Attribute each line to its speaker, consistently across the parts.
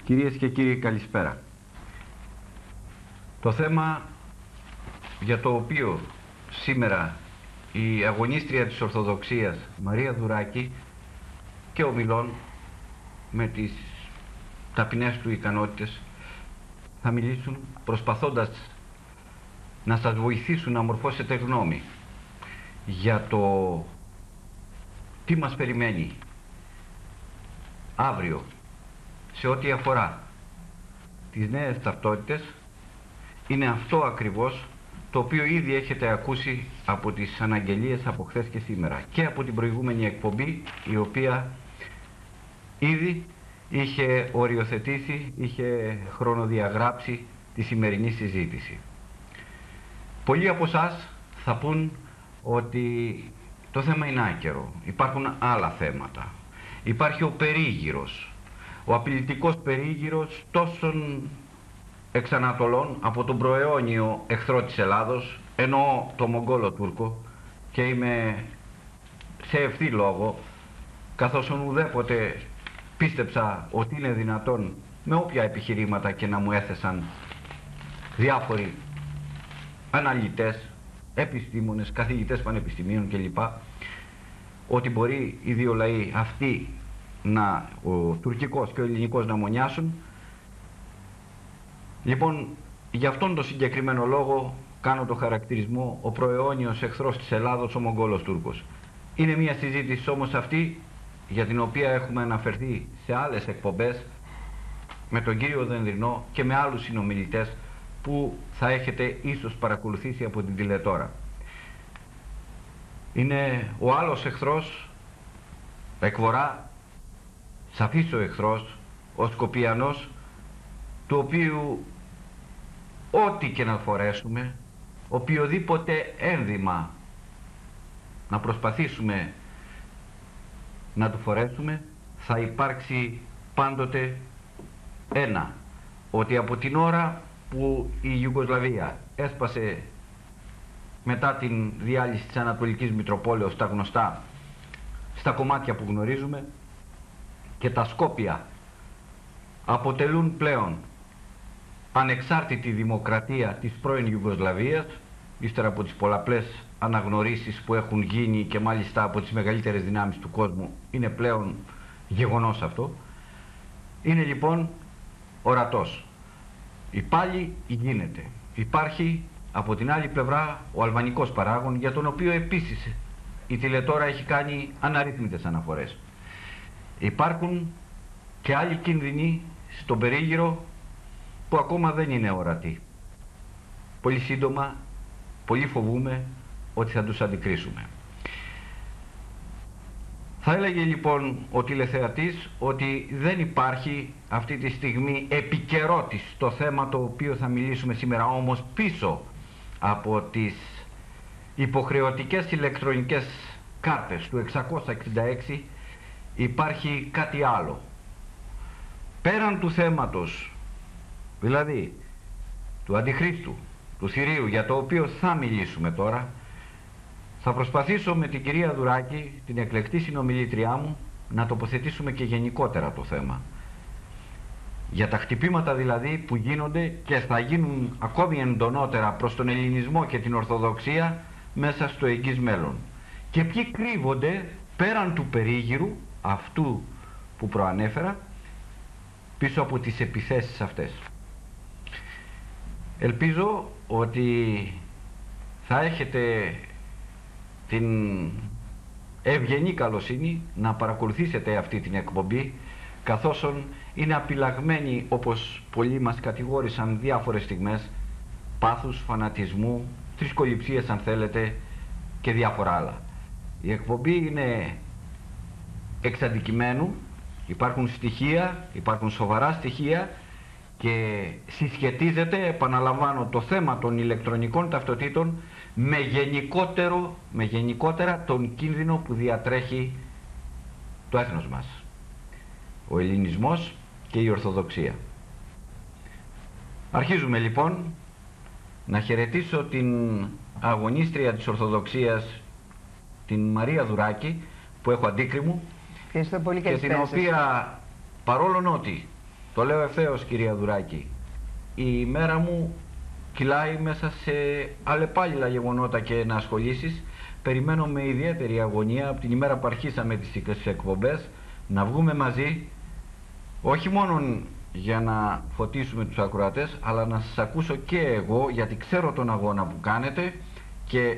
Speaker 1: Κυρίες και κύριοι, καλησπέρα. Το θέμα για το οποίο σήμερα η αγωνίστρια της Ορθοδοξίας Μαρία Δουράκη και ομιλών με τις ταπεινές του ικανότητες θα μιλήσουν προσπαθώντας να σας βοηθήσουν να μορφώσετε γνώμη για το τι μας περιμένει αύριο σε ό,τι αφορά τις νέες ταυτότητες. Είναι αυτό ακριβώς το οποίο ήδη έχετε ακούσει από τις αναγγελίες από χθες και σήμερα και από την προηγούμενη εκπομπή, η οποία ήδη είχε οριοθετήσει, είχε χρονοδιαγράψει τη σημερινή συζήτηση. Πολλοί από εσάς θα πούν ότι το θέμα είναι άκερο, υπάρχουν άλλα θέματα. Υπάρχει ο περίγυρος, ο απειλητικός περίγυρος τόσων εξανατολών από τον προαιώνιο εχθρό της Ελλάδος, εννοώ το Μογγόλο Τούρκο, και είμαι σε ευθύ λόγο, καθώς ουδέποτε πίστεψα ότι είναι δυνατόν με όποια επιχειρήματα και να μου έθεσαν διάφοροι αναλυτές, επιστήμονες, καθηγητές πανεπιστημίων κλπ, ότι μπορεί οι δύο λαοί αυτοί, ο τουρκικός και ο ελληνικός, να μονιάσουν. Λοιπόν, για αυτόν τον συγκεκριμένο λόγο κάνω το χαρακτηρισμό ο προαιώνιος εχθρός της Ελλάδος, ο Μογγόλος Τούρκος. Είναι μια συζήτηση όμως αυτή για την οποία έχουμε αναφερθεί σε άλλες εκπομπές με τον κύριο Δενδρινό και με άλλους συνομιλητές που θα έχετε ίσως παρακολουθήσει από την τηλετώρα. Είναι ο άλλος εχθρός, εκ βορρά, σαφής ο εχθρός, ο Σκοπιανός, του οποίου ό,τι και να φορέσουμε, οποιοδήποτε ένδυμα να προσπαθήσουμε να του φορέσουμε, θα υπάρξει πάντοτε ένα, ότι από την ώρα που η Ιουγκοσλαβία έσπασε μετά την διάλυση της Ανατολικής Μητροπόλεως στα γνωστά, στα κομμάτια που γνωρίζουμε, και τα Σκόπια αποτελούν πλέον ανεξάρτητη δημοκρατία της πρώην Ιουγκοσλαβίας, ύστερα από τις πολλαπλές αναγνωρίσεις που έχουν γίνει και μάλιστα από τις μεγαλύτερες δυνάμεις του κόσμου, είναι πλέον γεγονός αυτό. Είναι λοιπόν ορατός. Πάλι γίνεται. Υπάρχει από την άλλη πλευρά ο αλβανικός παράγων, για τον οποίο επίσης η τηλετώρα έχει κάνει αναρρύθμιτες αναφορές. Υπάρχουν και άλλοι κίνδυνοι στον περίγυρο που ακόμα δεν είναι ορατοί. Πολύ σύντομα, πολύ φοβούμε ότι θα τους αντικρίσουμε. Θα έλεγε λοιπόν ο τηλεθεατής ότι δεν υπάρχει αυτή τη στιγμή επικαιρότης στο θέμα το οποίο θα μιλήσουμε σήμερα, όμως πίσω από τις υποχρεωτικές ηλεκτρονικές κάρτες του 666 υπάρχει κάτι άλλο. Πέραν του θέματος, δηλαδή του Αντιχρίστου, του Θηρίου, για το οποίο θα μιλήσουμε τώρα, θα προσπαθήσω με την κυρία Δουράκη, την εκλεκτή συνομιλήτριά μου, να τοποθετήσουμε και γενικότερα το θέμα. Για τα χτυπήματα δηλαδή που γίνονται και θα γίνουν ακόμη εντονότερα προς τον ελληνισμό και την Ορθοδοξία μέσα στο εγγύς μέλλον. Και ποιοι κρύβονται πέραν του περίγυρου αυτού που προανέφερα πίσω από τις επιθέσεις αυτές. Ελπίζω ότι θα έχετε την ευγενή καλοσύνη να παρακολουθήσετε αυτή την εκπομπή, καθώς είναι απειλαγμένη, όπως πολλοί μας κατηγόρησαν διάφορες στιγμές, πάθους, φανατισμού, θρησκοληψίες αν θέλετε και διάφορα άλλα. Η εκπομπή είναι εξ αντικειμένου, υπάρχουν στοιχεία, υπάρχουν σοβαρά στοιχεία και συσχετίζεται, επαναλαμβάνω, το θέμα των ηλεκτρονικών ταυτοτήτων με γενικότερα τον κίνδυνο που διατρέχει το έθνος μας, ο ελληνισμός και η Ορθοδοξία. Αρχίζουμε λοιπόν. Να χαιρετήσω την αγωνίστρια της Ορθοδοξίας, την Μαρία Δουράκη, που έχω αντίκρι μου, και την οποία, παρόλο ότι Το λέω ευθέως, κυρία Δουράκη. Η μέρα μου κυλάει μέσα σε αλλεπάλληλα γεγονότα και ενασχολήσεις. Περιμένω με ιδιαίτερη αγωνία από την ημέρα που αρχίσαμε τις εκπομπές να βγούμε μαζί, όχι μόνο για να φωτίσουμε τους ακροατές, αλλά να σας ακούσω και εγώ, γιατί ξέρω τον αγώνα που κάνετε και,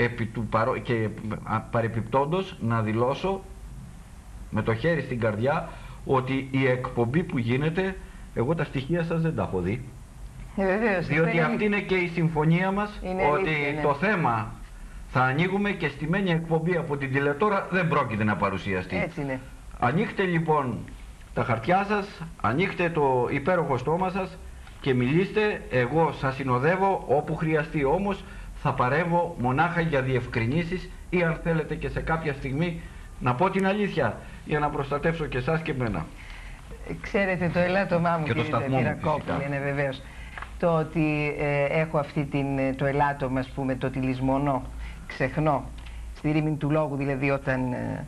Speaker 1: παρεπιπτόντως να δηλώσω με το χέρι στην καρδιά ότι η εκπομπή που γίνεται, εγώ τα στοιχεία σας δεν τα έχω δει.
Speaker 2: Βεβαίως,
Speaker 1: διότι αυτή είναι και η συμφωνία μας, ότι
Speaker 2: αλήθεια,
Speaker 1: το θέμα θα ανοίγουμε και στημένη εκπομπή από την τηλετόρα δεν πρόκειται να παρουσιαστεί.
Speaker 2: Έτσι είναι.
Speaker 1: Ανοίχτε λοιπόν τα χαρτιά σας, ανοίχτε το υπέροχο στόμα σας και μιλήστε. Εγώ σας συνοδεύω όπου χρειαστεί, όμως θα παρεύω μονάχα για διευκρινήσεις ή αν θέλετε και σε κάποια στιγμή να πω την αλήθεια για να προστατεύσω και εσάς και εμένα.
Speaker 2: Ξέρετε, το ελάττωμά μου,
Speaker 1: και
Speaker 2: κύριε Ζαφυρακόπουλε, είναι βεβαίως το ότι έχω το ελάττωμα, ας πούμε, το ότι λησμονώ, ξεχνώ, στη ρήμη του λόγου, δηλαδή όταν...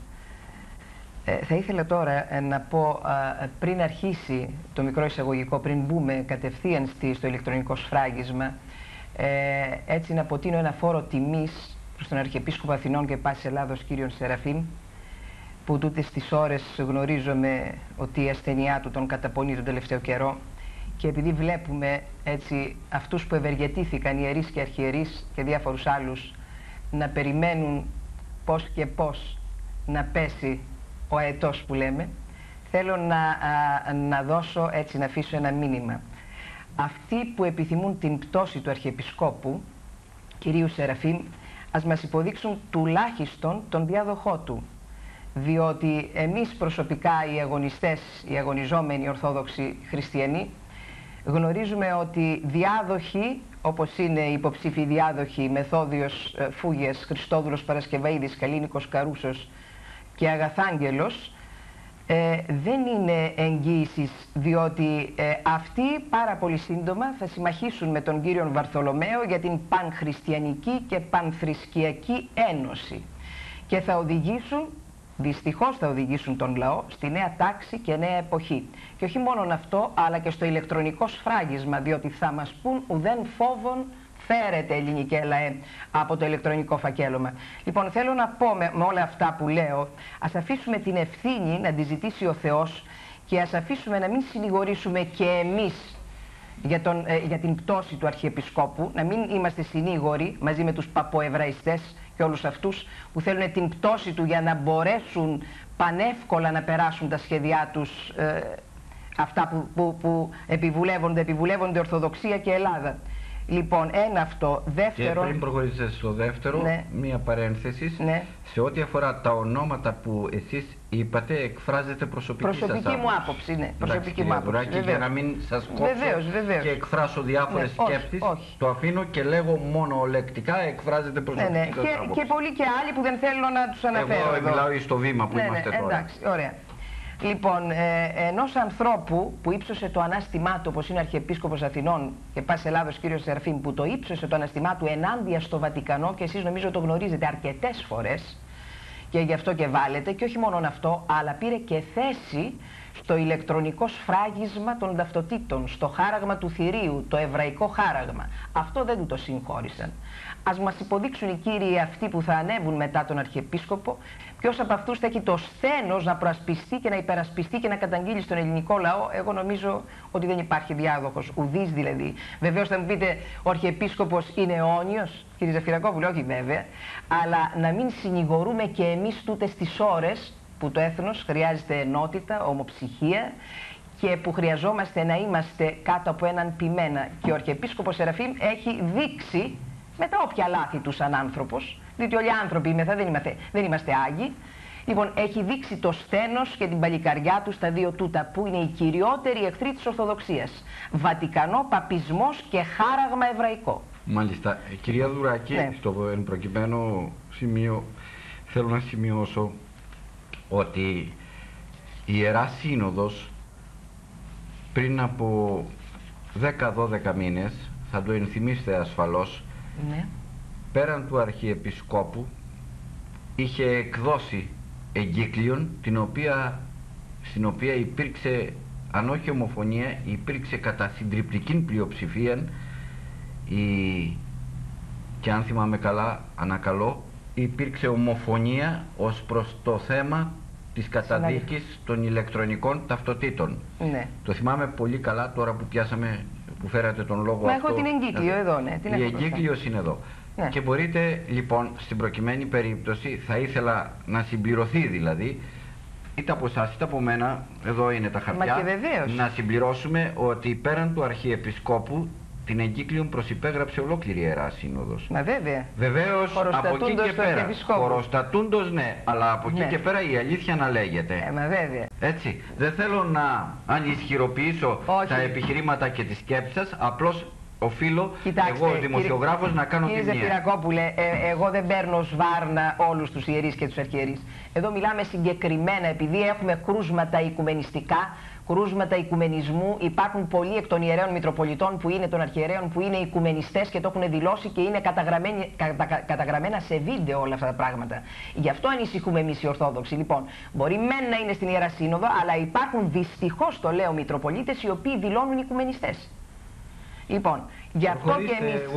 Speaker 2: θα ήθελα τώρα να πω, πριν αρχίσει το μικρό εισαγωγικό, πριν μπούμε κατευθείαν στο ηλεκτρονικό σφράγισμα, έτσι να αποτείνω ένα φόρο τιμής προς τον Αρχιεπίσκοπο Αθηνών και Πάσης Ελλάδος, κύριον Σεραφείμ, που τούτες τις ώρες γνωρίζομαι ότι η ασθενειά του τον καταπονεί τον τελευταίο καιρό, και επειδή βλέπουμε έτσι αυτούς που ευεργετήθηκαν, ιερείς και αρχιερείς και διάφορους άλλους, να περιμένουν πώς και πώς να πέσει ο αετός που λέμε, θέλω να δώσω, έτσι να αφήσω ένα μήνυμα. Αυτοί που επιθυμούν την πτώση του Αρχιεπισκόπου, κυρίου Σεραφείμ, ας μας υποδείξουν τουλάχιστον τον διάδοχό του. Διότι εμείς προσωπικά, οι αγωνιστές, οι αγωνιζόμενοι Ορθόδοξοι Χριστιανοί, γνωρίζουμε ότι διάδοχοι, όπως είναι οι υποψήφοι διάδοχοι Μεθόδιος Φούγιας, Χριστόδουλος Παρασκευαίδης, Καλίνικος Καρούσος και Αγαθάγγελος, δεν είναι εγγύησης, διότι αυτοί πάρα πολύ σύντομα θα συμμαχήσουν με τον κύριον Βαρθολομαίο για την πανχριστιανική και πανθρησκειακή ένωση και θα οδηγήσουν, δυστυχώς θα οδηγήσουν τον λαό στη νέα τάξη και νέα εποχή. Και όχι μόνο αυτό, αλλά και στο ηλεκτρονικό σφράγισμα, διότι θα μας πούν ουδέν φόβον φέρετε, ελληνικέ λαέ, από το ηλεκτρονικό φακέλωμα. Λοιπόν, θέλω να πω με όλα αυτά που λέω, ας αφήσουμε την ευθύνη να τη ζητήσει ο Θεός και ας αφήσουμε να μην συνηγορήσουμε και εμείς για την πτώση του Αρχιεπισκόπου, να μην είμαστε συνήγοροι μαζί με τους παποεβραϊστές και όλους αυτούς που θέλουν την πτώση του για να μπορέσουν πανεύκολα να περάσουν τα σχέδιά τους, αυτά που επιβουλεύονται Ορθοδοξία και Ελλάδα. Λοιπόν, ένα αυτό. Δεύτερον...
Speaker 1: Και πριν προχωρήσετε στο δεύτερο,
Speaker 2: ναι,
Speaker 1: μία παρένθεση.
Speaker 2: Ναι.
Speaker 1: Σε ό,τι αφορά τα ονόματα που εσείς είπατε, εκφράζετε προσωπική
Speaker 2: μου άποψη. Ναι, προσωπική μου άποψη.
Speaker 1: Για να μην σας κόψω και εκφράσω διάφορες σκέψεις, το αφήνω και λέγω μόνο λεκτικά, εκφράζετε προσωπική σας άποψη.
Speaker 2: Και πολλοί και άλλοι που δεν θέλω να τους αναφέρω.
Speaker 1: Εγώ μιλάω στο βήμα που είμαστε τώρα.
Speaker 2: Εντάξει, ωραία. Λοιπόν, ενός ανθρώπου που ύψωσε το ανάστημά του, όπως είναι ο Αρχιεπίσκοπος Αθηνών και Πάσης Ελλάδος κύριος Σεραφείμ, που το ύψωσε το ανάστημά του ενάντια στο Βατικανό, και εσείς νομίζω το γνωρίζετε αρκετές φορές και γι' αυτό και βάλετε, και όχι μόνο αυτό, αλλά πήρε και θέση στο ηλεκτρονικό σφράγισμα των ταυτοτήτων, στο χάραγμα του θηρίου, το εβραϊκό χάραγμα. Αυτό δεν του το συγχώρησαν. Ας μας υποδείξουν οι κύριοι αυτοί που θα ανέβουν μετά τον Αρχιεπίσκοπο, ποιος από αυτούς θα έχει το σθένος να προασπιστεί και να υπερασπιστεί και να καταγγείλει στον ελληνικό λαό. Εγώ νομίζω ότι δεν υπάρχει διάδοχος, ουδής δηλαδή. Βεβαίως θα μου πείτε, ο Αρχιεπίσκοπος είναι αιώνιος, κύριε Ζαφυρακόπουλε, όχι βέβαια, αλλά να μην συνηγορούμε και εμείς τούτες τις ώρες που το έθνος χρειάζεται ενότητα, ομοψυχία και που χρειαζόμαστε να είμαστε κάτω από έναν ποιμένα. Και ο Αρχιεπίσκοπος Σεραφείμ έχει δείξει, με τα όποια λάθη του σαν άνθρωπος, διότι όλοι άνθρωποι δεν είμαστε άγιοι, λοιπόν, έχει δείξει το σθένος και την παλικαριά του στα δύο τούτα, που είναι οι κυριότεροι εχθροί της Ορθοδοξίας. Βατικανό, παπισμός και χάραγμα εβραϊκό.
Speaker 1: Μάλιστα. Κυρία Δουράκη, ναι, στο εν προκειμένου σημείο θέλω να σημειώσω ότι η Ιερά Σύνοδος πριν από 10-12 μήνες, θα το ενθυμίστε ασφαλώς,
Speaker 2: ναι,
Speaker 1: πέραν του Αρχιεπισκόπου είχε εκδώσει εγκύκλιον στην οποία υπήρξε αν όχι ομοφωνία, υπήρξε κατά συντριπτική πλειοψηφία και αν θυμάμαι καλά, ανακαλώ, υπήρξε ομοφωνία ως προς το θέμα της καταδίκης των ηλεκτρονικών ταυτοτήτων.
Speaker 2: Ναι.
Speaker 1: Το θυμάμαι πολύ καλά τώρα που φέρατε τον λόγο
Speaker 2: Μα
Speaker 1: αυτό.
Speaker 2: έχω την εγκύκλιο εδώ, ναι.
Speaker 1: Η εγκύκλιος είναι εδώ. Ναι. Και μπορείτε λοιπόν στην προκειμένη περίπτωση, θα ήθελα να συμπληρωθεί δηλαδή, είτε από εσάς είτε από μένα, εδώ είναι τα χαρτιά, να συμπληρώσουμε ότι πέραν του Αρχιεπισκόπου την εγκύκλιον προσυπέγραψε ολόκληρη η Ιερά Σύνοδος.
Speaker 2: Μα βέβαια.
Speaker 1: Βεβαίως από εκεί και πέρα. Χωροστατούντος, ναι, αλλά από εκεί και πέρα η αλήθεια να λέγεται.
Speaker 2: Μα βέβαια.
Speaker 1: Έτσι. Δεν θέλω να ανισχυροποιήσω τα επιχειρήματα και τις σκέψεις σας, απλώς οφείλω εγώ ως δημοσιογράφος να κάνω τη μία.
Speaker 2: Κύριε Ζεφυρακόπουλε, εγώ δεν παίρνω σβάρνα όλους τους ιερείς και τους αρχιερείς. Εδώ μιλάμε συγκεκριμένα, επειδή έχουμε κρούσματα οικουμενιστικά, κρούσματα οικουμενισμού. Υπάρχουν πολλοί εκ των ιερέων Μητροπολιτών που είναι των αρχιερέων που είναι οικουμενιστές και το έχουν δηλώσει και είναι καταγραμμένα σε βίντεο όλα αυτά τα πράγματα. Γι' αυτό ανησυχούμε εμείς οι Ορθόδοξοι. Λοιπόν, μπορεί μεν να είναι στην Ιερά Σύνοδο, αλλά υπάρχουν δυστυχώς, το λέω, Μητροπολίτες οι οποίοι δηλώνουν οικουμενιστές. Λοιπόν, γι' αυτό και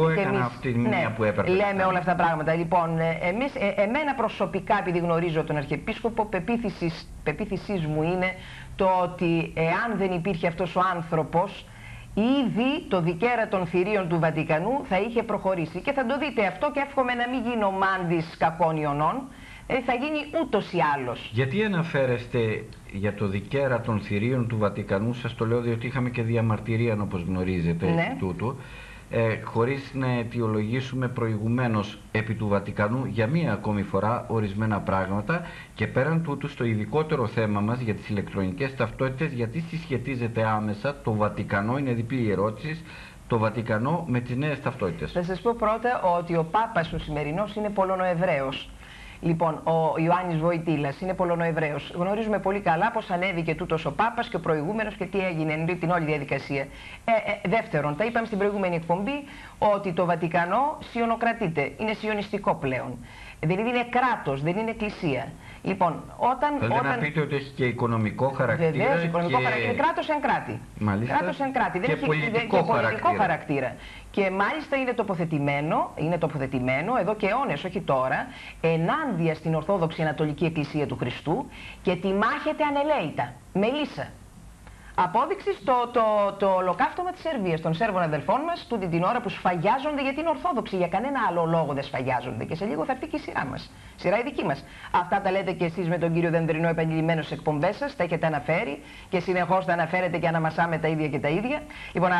Speaker 2: εμείς λέμε όλα αυτά τα πράγματα. Λοιπόν, εμένα προσωπικά, επειδή γνωρίζω τον Αρχιεπίσκοπο, πεποίθησής μου είναι το ότι εάν δεν υπήρχε αυτός ο άνθρωπος, ήδη το δικαίρα των θηρίων του Βατικανού θα είχε προχωρήσει. Και θα το δείτε αυτό και εύχομαι να μην γίνω μάντης κακών ιονών. Θα γίνει ούτως ή άλλως.
Speaker 1: Γιατί αναφέρεστε για το δικαίρα των θηρίων του Βατικανού? Σας το λέω διότι είχαμε και διαμαρτυρία, όπως γνωρίζετε, επί τούτου, χωρίς να αιτιολογήσουμε προηγουμένως επί του Βατικανού για μία ακόμη φορά ορισμένα πράγματα, και πέραν τούτου στο ειδικότερο θέμα μας για τις ηλεκτρονικές ταυτότητες, γιατί συσχετίζεται άμεσα το Βατικανό, είναι διπλή η ερώτηση, το Βατικανό με τις νέες ταυτότητες.
Speaker 2: Θα σας πω πρώτα ότι ο Πάπας ο σημερινός είναι Πολωνοεβραίος. Λοιπόν, ο Ιωάννης Βοητήλας είναι Πολωνοεβραίος. Γνωρίζουμε πολύ καλά πως ανέβηκε τούτος ο Πάπας και ο προηγούμενος και τι έγινε, την όλη διαδικασία. Δεύτερον, τα είπαμε στην προηγούμενη εκπομπή ότι το Βατικανό σιωνοκρατείται, είναι σιωνιστικό πλέον. Δηλαδή είναι κράτος, δεν είναι εκκλησία. Λοιπόν,
Speaker 1: Θέλετε να πείτε ότι έχει και οικονομικό χαρακτήρα.
Speaker 2: Βεβαίως, οικονομικό χαρακτήρα. Είναι κράτος εν κράτη.
Speaker 1: Μάλιστα.
Speaker 2: Κράτος εν κράτη.
Speaker 1: Και πολιτικό
Speaker 2: χαρακτήρα. Και μάλιστα είναι τοποθετημένο εδώ και αιώνες, όχι τώρα, ενάντια στην Ορθόδοξη Ανατολική Εκκλησία του Χριστού και τη μάχεται ανελαίητα. Μελίσσα. Απόδειξη το ολοκαύτωμα της Σερβίας, των Σέρβων αδελφών μας, τούτη την ώρα που σφαγιάζονται, γιατί είναι Ορθόδοξοι, για κανένα άλλο λόγο δεν σφαγιάζονται. Και σε λίγο θα έρθει και η σειρά μας. Σειρά η δική μας. Αυτά τα λέτε και εσείς με τον κύριο Δενδρινό επανειλημμένως στις εκπομπές σας, τα έχετε αναφέρει και συνεχώς τα αναφέρετε και αναμασάμε τα ίδια και τα ίδια. Λοιπόν,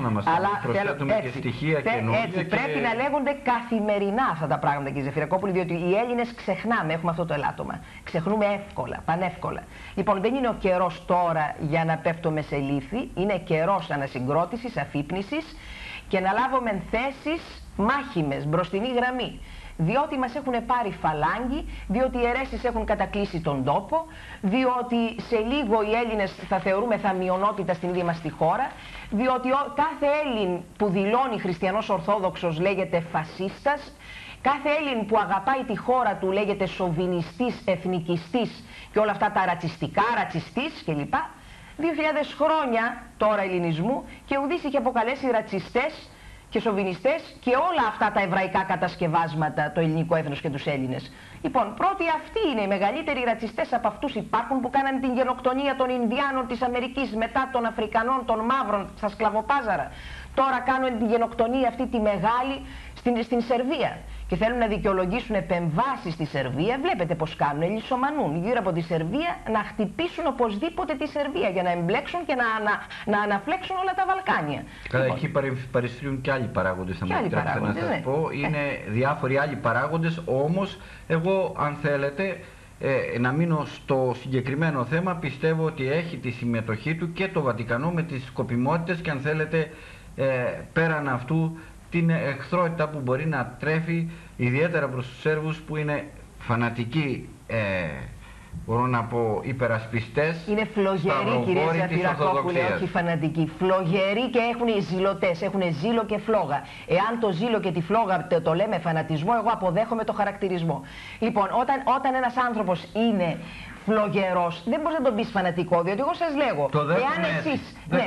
Speaker 2: πρέπει να λέγονται καθημερινά αυτά τα πράγματα, κύριε Ζεφυρακόπουλη, διότι οι Έλληνες ξεχνάμε, έχουμε αυτό το ελάττωμα. Ξεχνούμε εύκολα, πανεύκολα. Λοιπόν, δεν είναι ο καιρός τώρα για να πέφτουμε σε λύθη, είναι καιρός ανασυγκρότησης, αφύπνισης και να λάβουμε θέσεις μάχημες, μπροστινή γραμμή. Διότι μας έχουν πάρει φαλάγγι, διότι οι αιρέσεις έχουν κατακλείσει τον τόπο, διότι σε λίγο οι Έλληνες θα θεωρούμε θα μειονότητα στην ίδια μας τη χώρα, διότι κάθε Έλλην που δηλώνει χριστιανός Ορθόδοξος λέγεται φασίστας, κάθε Έλλην που αγαπάει τη χώρα του λέγεται σοβινιστής, εθνικιστής και όλα αυτά τα ρατσιστικά, ρατσιστής κλπ. 2.000 χρόνια τώρα ελληνισμού και ουδής είχε αποκαλέσει ρατσιστές και σοβινιστές και όλα αυτά τα εβραϊκά κατασκευάσματα, το ελληνικό έθνος και τους Έλληνες. Λοιπόν, πρώτοι αυτοί είναι οι μεγαλύτεροι ρατσιστές από αυτούς υπάρχουν που κάνανε την γενοκτονία των Ινδιάνων της Αμερικής, μετά των Αφρικανών, των Μαύρων, στα σκλαβοπάζαρα. Τώρα κάνουν την γενοκτονία αυτή τη μεγάλη στην Σερβία. Και θέλουν να δικαιολογήσουν επεμβάσεις στη Σερβία. Βλέπετε πως κάνουν, λυσομανούν γύρω από τη Σερβία να χτυπήσουν οπωσδήποτε τη Σερβία για να εμπλέξουν και να αναφλέξουν όλα τα Βαλκάνια.
Speaker 1: Καλά, λοιπόν, εκεί παριστρούν και άλλοι παράγοντες, θα μου επιτρέψετε να σας πω. Είναι διάφοροι άλλοι παράγοντες, όμως εγώ, αν θέλετε, να μείνω στο συγκεκριμένο θέμα, πιστεύω ότι έχει τη συμμετοχή του και το Βατικανό με τις σκοπιμότητες και, αν θέλετε, πέραν αυτού, την εχθρότητα που μπορεί να τρέφει ιδιαίτερα προς τους Σέρβους που είναι φανατικοί μπορώ να πω, υπερασπιστές.
Speaker 2: Είναι φλογεροί, κυρία Ζαφυρακόπουλε, όχι φανατικοί. Φλογεροί και έχουν ζηλωτές, έχουν ζήλο και φλόγα. Εάν το ζήλο και τη φλόγα το λέμε φανατισμό, εγώ αποδέχομαι το χαρακτηρισμό. Λοιπόν, όταν ένας άνθρωπος είναι φλογερός, δεν μπορείς να τον πεις φανατικό, διότι εγώ σας λέγω, εάν εσείς,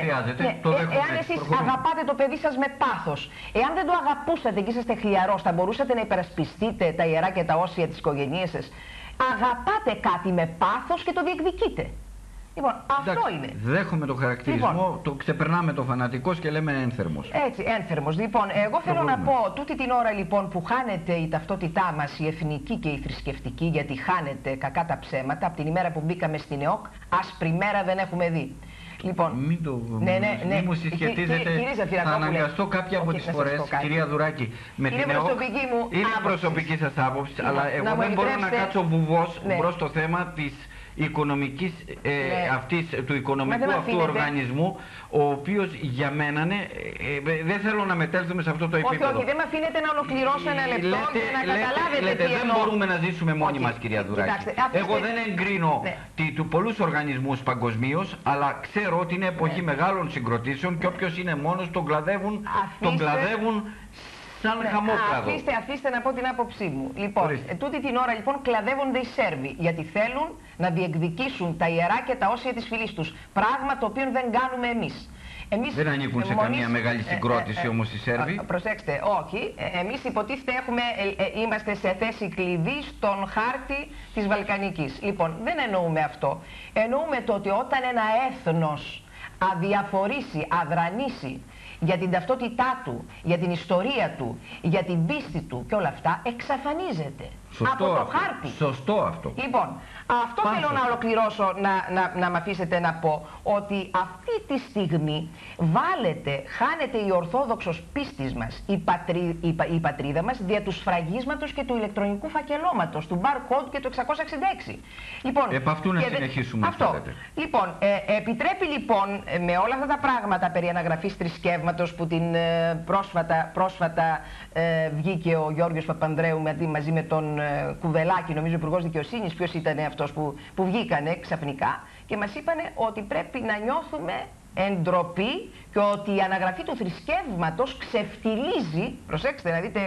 Speaker 2: εάν εσείς αγαπάτε το παιδί σας με πάθος, εάν δεν το αγαπούσατε και είσαστε χλιαρός, θα μπορούσατε να υπερασπιστείτε τα ιερά και τα όσια της οικογένειας σας. Αγαπάτε κάτι με πάθος και το διεκδικείτε. Λοιπόν, αυτό είναι.
Speaker 1: Δέχομαι το χαρακτηρισμό, λοιπόν, το ξεπερνάμε το φανατικός και λέμε ένθερμος.
Speaker 2: Έτσι, ένθερμος. Λοιπόν, εγώ θέλω να πω, τούτη την ώρα λοιπόν που χάνεται η ταυτότητά μας, η εθνική και η θρησκευτική, γιατί χάνεται κακά τα ψέματα, από την ημέρα που μπήκαμε στην ΕΟΚ, άσπρη μέρα δεν έχουμε δει. Λοιπόν,
Speaker 1: μην μου συσχετίζετε, θα αναγκαστώ κάποια από τις φορές, κυρία Δουράκη, με την ΕΟΚ. Είναι προσωπική σας άποψη, αλλά εγώ δεν μπορώ να κάτσω βουβός μπρος στο θέμα της οικονομικής, του οικονομικού αυτού οργανισμού, ο οποίος για μένα δεν θέλω να μετέλθουμε σε αυτό το επίπεδο.
Speaker 2: Όχι, δεν με αφήνετε να ολοκληρώσω ένα λεπτό και να καταλάβετε τι
Speaker 1: δεν μπορούμε να ζήσουμε μόνοι μας, κυρία Δουράκη. Εγώ δεν εγκρίνω πολλούς οργανισμούς παγκοσμίως, αλλά ξέρω ότι είναι εποχή μεγάλων συγκροτήσεων και όποιος είναι μόνος τον κλαδεύουν σαν χαμόκλαδο.
Speaker 2: Αφήστε να πω την άποψή μου. Λοιπόν, τούτη την ώρα λοιπόν κλαδεύονται οι Σέρβοι, γιατί θέλουν να διεκδικήσουν τα ιερά και τα όσια της φυλής τους. Πράγμα το οποίο δεν κάνουμε εμείς.
Speaker 1: Δεν ανήκουν σε καμία μεγάλη συγκρότηση όμως οι Σέρβοι.
Speaker 2: Προσέξτε, όχι. Εμείς υποτίθεται είμαστε σε θέση κλειδί στον χάρτη της Βαλκανικής. Λοιπόν, δεν εννοούμε αυτό. Εννοούμε το ότι όταν ένα έθνος αδιαφορήσει, αδρανήσει για την ταυτότητά του, για την ιστορία του, για την πίστη του και όλα αυτά, εξαφανίζεται από το χάρτη.
Speaker 1: Σωστό αυτό.
Speaker 2: Λοιπόν, αυτό θέλω να ολοκληρώσω, να μ' αφήσετε να πω, ότι αυτή τη στιγμή χάνεται η ορθόδοξος πίστης μας, η πατρίδα μας, δια του σφραγίσματος και του ηλεκτρονικού φακελώματος, του barcode και του 666. Λοιπόν,
Speaker 1: επ' αυτού να συνεχίσουμε.
Speaker 2: Αυτό. Λοιπόν, επιτρέπει λοιπόν με όλα αυτά τα πράγματα περί αναγραφής θρησκεύματος που την πρόσφατα βγήκε ο Γιώργος Παπανδρέου μαζί με τον Κουβελάκη, νομίζω Υπουργός Δικαιοσύνης, ποιος ήταν αυτός που βγήκανε ξαφνικά και μας είπανε ότι πρέπει να νιώθουμε εντροπή και ότι η αναγραφή του θρησκεύματος ξεφτιλίζει, προσέξτε να δείτε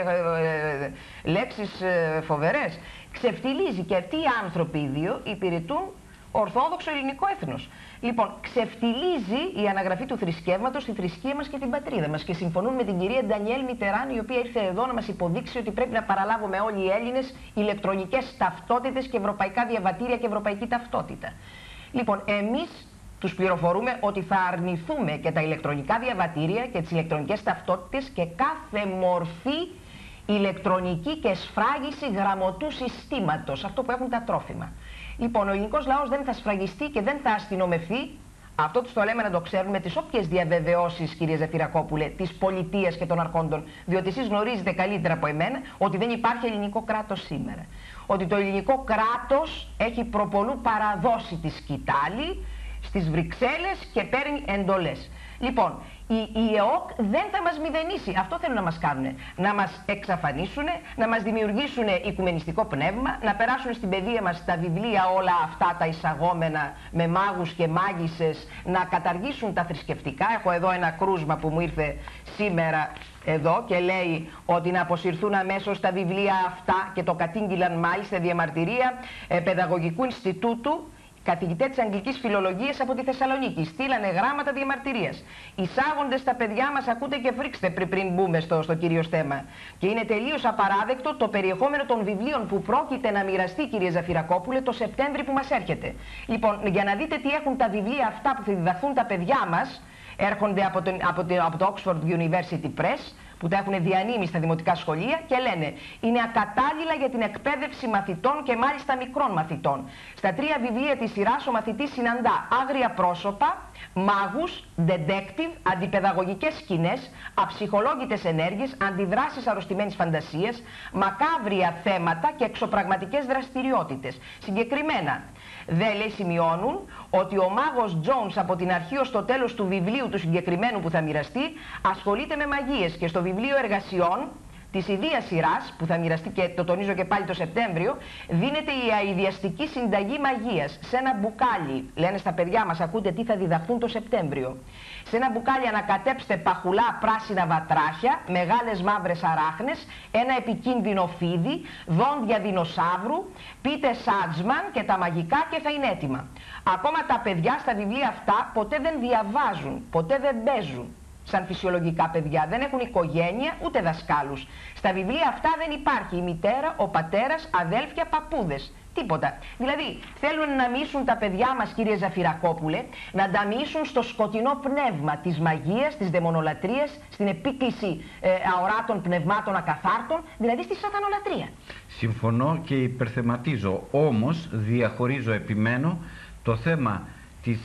Speaker 2: λέξεις φοβερές, ξεφτιλίζει, και αυτοί οι άνθρωποι οι δύο υπηρετούν ορθόδοξο ελληνικό έθνος. Λοιπόν, ξεφτιλίζει η αναγραφή του θρησκεύματος στη θρησκεία μας και την πατρίδα μας, και συμφωνούν με την κυρία Ντανιέλ Μιτεράν, η οποία ήρθε εδώ να μας υποδείξει ότι πρέπει να παραλάβουμε όλοι οι Έλληνες ηλεκτρονικές ταυτότητες και ευρωπαϊκά διαβατήρια και ευρωπαϊκή ταυτότητα. Λοιπόν, εμείς τους πληροφορούμε ότι θα αρνηθούμε και τα ηλεκτρονικά διαβατήρια και τις ηλεκτρονικές ταυτότητες και κάθε μορφή ηλεκτρονική και σφράγιση γραμμωτού συστήματος, αυτό που έχουν τα τρόφιμα. Λοιπόν, ο ελληνικός λαός δεν θα σφραγιστεί και δεν θα αστυνομευθεί. Αυτό τους το λέμε να το ξέρουμε, τις όποιες διαβεβαιώσεις, κυρία Ζαφυρακόπουλε, της πολιτείας και των αρχόντων. Διότι εσείς γνωρίζετε καλύτερα από εμένα ότι δεν υπάρχει ελληνικό κράτος σήμερα. Ότι το ελληνικό κράτος έχει προπολού παραδώσει τη σκητάλη στις Βρυξέλλες και παίρνει εντολές. Λοιπόν, η ΕΟΚ δεν θα μας μηδενίσει. Αυτό θέλουν να μας κάνουν. Να μας εξαφανίσουν, να μας δημιουργήσουν οικουμενιστικό πνεύμα, να περάσουν στην παιδεία μας τα βιβλία όλα αυτά τα εισαγόμενα με μάγους και μάγισσες, να καταργήσουν τα θρησκευτικά. Έχω εδώ ένα κρούσμα που μου ήρθε σήμερα εδώ και λέει ότι να αποσυρθούν αμέσως τα βιβλία αυτά, και το κατήγγειλαν μάλιστα διαμαρτυρία Παιδαγωγικού Ινστιτούτου, καθηγητές της Αγγλικής Φιλολογίας από τη Θεσσαλονίκη. Στείλανε γράμματα διαμαρτυρίας. Εισάγονται στα παιδιά μας, ακούτε και φρίξτε πριν μπούμε στο κυρίως θέμα. Και είναι τελείως απαράδεκτο το περιεχόμενο των βιβλίων που πρόκειται να μοιραστεί, κυρία Ζαφυρακόπουλε, το Σεπτέμβρη που μας έρχεται. Λοιπόν, για να δείτε τι έχουν τα βιβλία αυτά που θα διδαχθούν τα παιδιά μας, έρχονται από το Oxford University Press, που τα έχουν διανύμει στα δημοτικά σχολεία, και λένε είναι ακατάλληλα για την εκπαίδευση μαθητών και μάλιστα μικρών μαθητών. Στα 3 βιβλία της σειράς ο μαθητής συναντά άγρια πρόσωπα, μάγους, detective, αντιπαιδαγωγικές σκηνές, αψυχολόγητες ενέργειες, αντιδράσεις αρρωστημένης φαντασίας, μακάβρια θέματα και εξωπραγματικές δραστηριότητες. Συγκεκριμένα, λέει, σημειώνουν ότι ο μάγος Τζόνς από την αρχή ως το τέλος του βιβλίου του συγκεκριμένου που θα μοιραστεί ασχολείται με μαγείες, και στο βιβλίο εργασιών της ιδίας σειράς, που θα μοιραστεί και το τονίζω και πάλι το Σεπτέμβριο, δίνεται η αηδιαστική συνταγή μαγείας σε ένα μπουκάλι. Λένε στα παιδιά μας, ακούτε τι θα διδαχθούν το Σεπτέμβριο. Σε ένα μπουκάλι ανακατέψτε παχουλά πράσινα βατράχια, μεγάλες μαύρες αράχνες, ένα επικίνδυνο φίδι, δόντια δεινοσαύρου, πείτε σάτσμαν και τα μαγικά και θα είναι έτοιμα. Ακόμα τα παιδιά στα βιβλία αυτά ποτέ δεν διαβάζουν, ποτέ δεν παίζουν. Σαν φυσιολογικά παιδιά, δεν έχουν οικογένεια ούτε δασκάλους. Στα βιβλία αυτά δεν υπάρχει η μητέρα, ο πατέρας, αδέλφια, παππούδες. Τίποτα. Δηλαδή, θέλουν να μοιήσουν τα παιδιά μας, κύριε Ζαφυρακόπουλε, να τα μοιήσουν στο σκοτεινό πνεύμα της μαγείας, της δαιμονολατρίας, στην επίκληση αοράτων πνευμάτων ακαθάρτων, δηλαδή στη σατανολατρία.
Speaker 1: Συμφωνώ και υπερθεματίζω, όμως διαχωρίζω, επιμένω, το θέμα της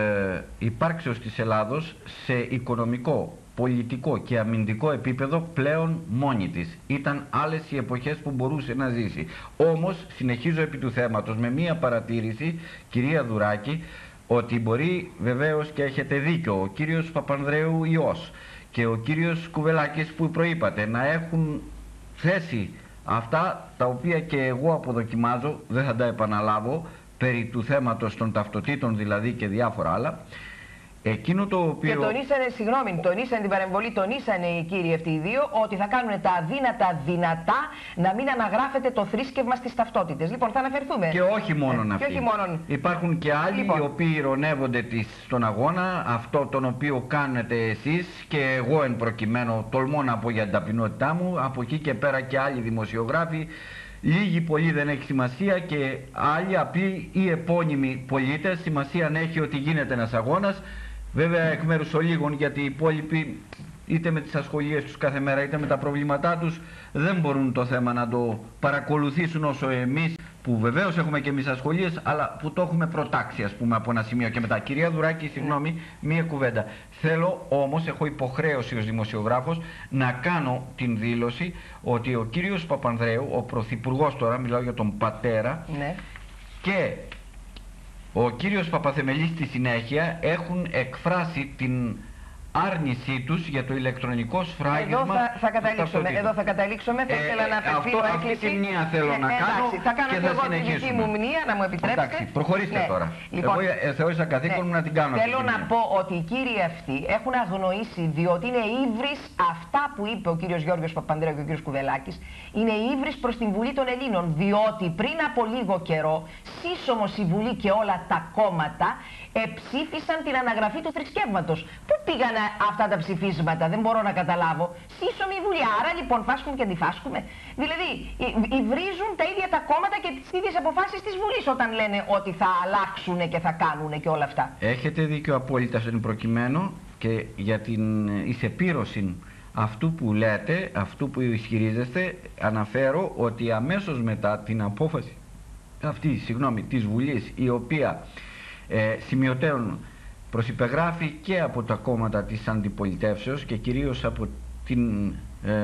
Speaker 1: υπάρξεως της Ελλάδος σε οικονομικό, πολιτικό και αμυντικό επίπεδο πλέον μόνη της. Ήταν άλλες οι εποχές που μπορούσε να ζήσει. Όμως συνεχίζω επί του θέματος με μία παρατήρηση, κυρία Δουράκη, ότι μπορεί, βεβαίως και έχετε δίκιο, ο κύριος Παπανδρέου Υιός και ο κύριος Κουβελάκης που προείπατε να έχουν θέσει αυτά τα οποία και εγώ αποδοκιμάζω, δεν θα τα επαναλάβω, περί του θέματος των ταυτοτήτων δηλαδή και διάφορα άλλα. Εκείνο το οποίο...
Speaker 2: Και τονίσανε, συγγνώμη, τονίσανε την παρεμβολή, τονίσανε οι κύριοι αυτοί οι δύο ότι θα κάνουν τα αδύνατα δυνατά να μην αναγράφεται το θρήσκευμα στις ταυτότητες. Λοιπόν, θα αναφερθούμε.
Speaker 1: Και όχι μόνο αυτοί.
Speaker 2: Και όχι μόνον...
Speaker 1: Υπάρχουν και άλλοι οι οποίοι ειρωνεύονται στον αγώνα, αυτό τον οποίο κάνετε εσείς και εγώ εν προκειμένου τολμώ να πω για την ταπεινότητά μου, από εκεί και πέρα και άλλοι δημοσιογράφοι. Λίγοι πολύ δεν έχει σημασία και άλλοι απλοί ή επώνυμοι πολίτες. Σημασία έχει ότι γίνεται ένας αγώνας. Βέβαια εκ μέρους ολίγων, γιατί οι υπόλοιποι είτε με τις ασχολίες τους κάθε μέρα είτε με τα προβλήματά τους δεν μπορούν το θέμα να το παρακολουθήσουν όσο εμείς, που βεβαίως έχουμε και εμείς ασχολίες, αλλά που το έχουμε προτάξει, ας πούμε, από ένα σημείο και μετά. Κυρία Δουράκη, συγγνώμη, μία κουβέντα. Θέλω όμως, έχω υποχρέωση ως δημοσιογράφος να κάνω την δήλωση ότι ο κύριος Παπανδρέου, ο πρωθυπουργός, τώρα μιλάω για τον πατέρα,
Speaker 2: ναι,
Speaker 1: και ο κύριος Παπαθεμελής στη συνέχεια έχουν εκφράσει την άρνησή τους για το ηλεκτρονικό σφράγισμα.
Speaker 2: Εδώ θα καταλήξουμε. Θα ήθελα να απευθύνω έκκληση.
Speaker 1: Αυτή τη μνήα θέλω να κάνω
Speaker 2: θα κάνω
Speaker 1: και θα συνεχίσουμε.
Speaker 2: Τη δική μου μνήα, να μου επιτρέψετε.
Speaker 1: Εντάξει, προχωρήστε τώρα.
Speaker 2: Λοιπόν,
Speaker 1: εγώ θεώρησα καθήκον μου να την κάνω.
Speaker 2: Θέλω να πω ότι οι κύριοι αυτοί έχουν αγνοήσει, διότι είναι ύβρις αυτά που είπε ο κύριος Γιώργος Παπανδρέου και ο κύριος Κουβελάκης, είναι ύβρις προς την Βουλή των Ελλήνων, διότι πριν από λίγο καιρό σύσσωμος η Βουλή και όλα τα κόμματα ψήφισαν την αναγραφή του θρησκεύματος. Πού πήγαν αυτά τα ψηφίσματα, δεν μπορώ να καταλάβω. Σύσσωμη η Βουλή, άρα λοιπόν φάσκουμε και αντιφάσκουμε. Δηλαδή υβρίζουν τα ίδια τα κόμματα και τις ίδιες αποφάσεις της Βουλής όταν λένε ότι θα αλλάξουν και θα κάνουν και όλα αυτά.
Speaker 1: Έχετε δίκιο απόλυτα στον προκειμένο και για την εισεπήρωση αυτού που λέτε, αυτού που ισχυρίζεστε, αναφέρω ότι αμέσως μετά την απόφαση αυτή, της Βουλής, η οποία σημειωτέων προσυπεγράφει και από τα κόμματα της αντιπολιτεύσεως και κυρίως από την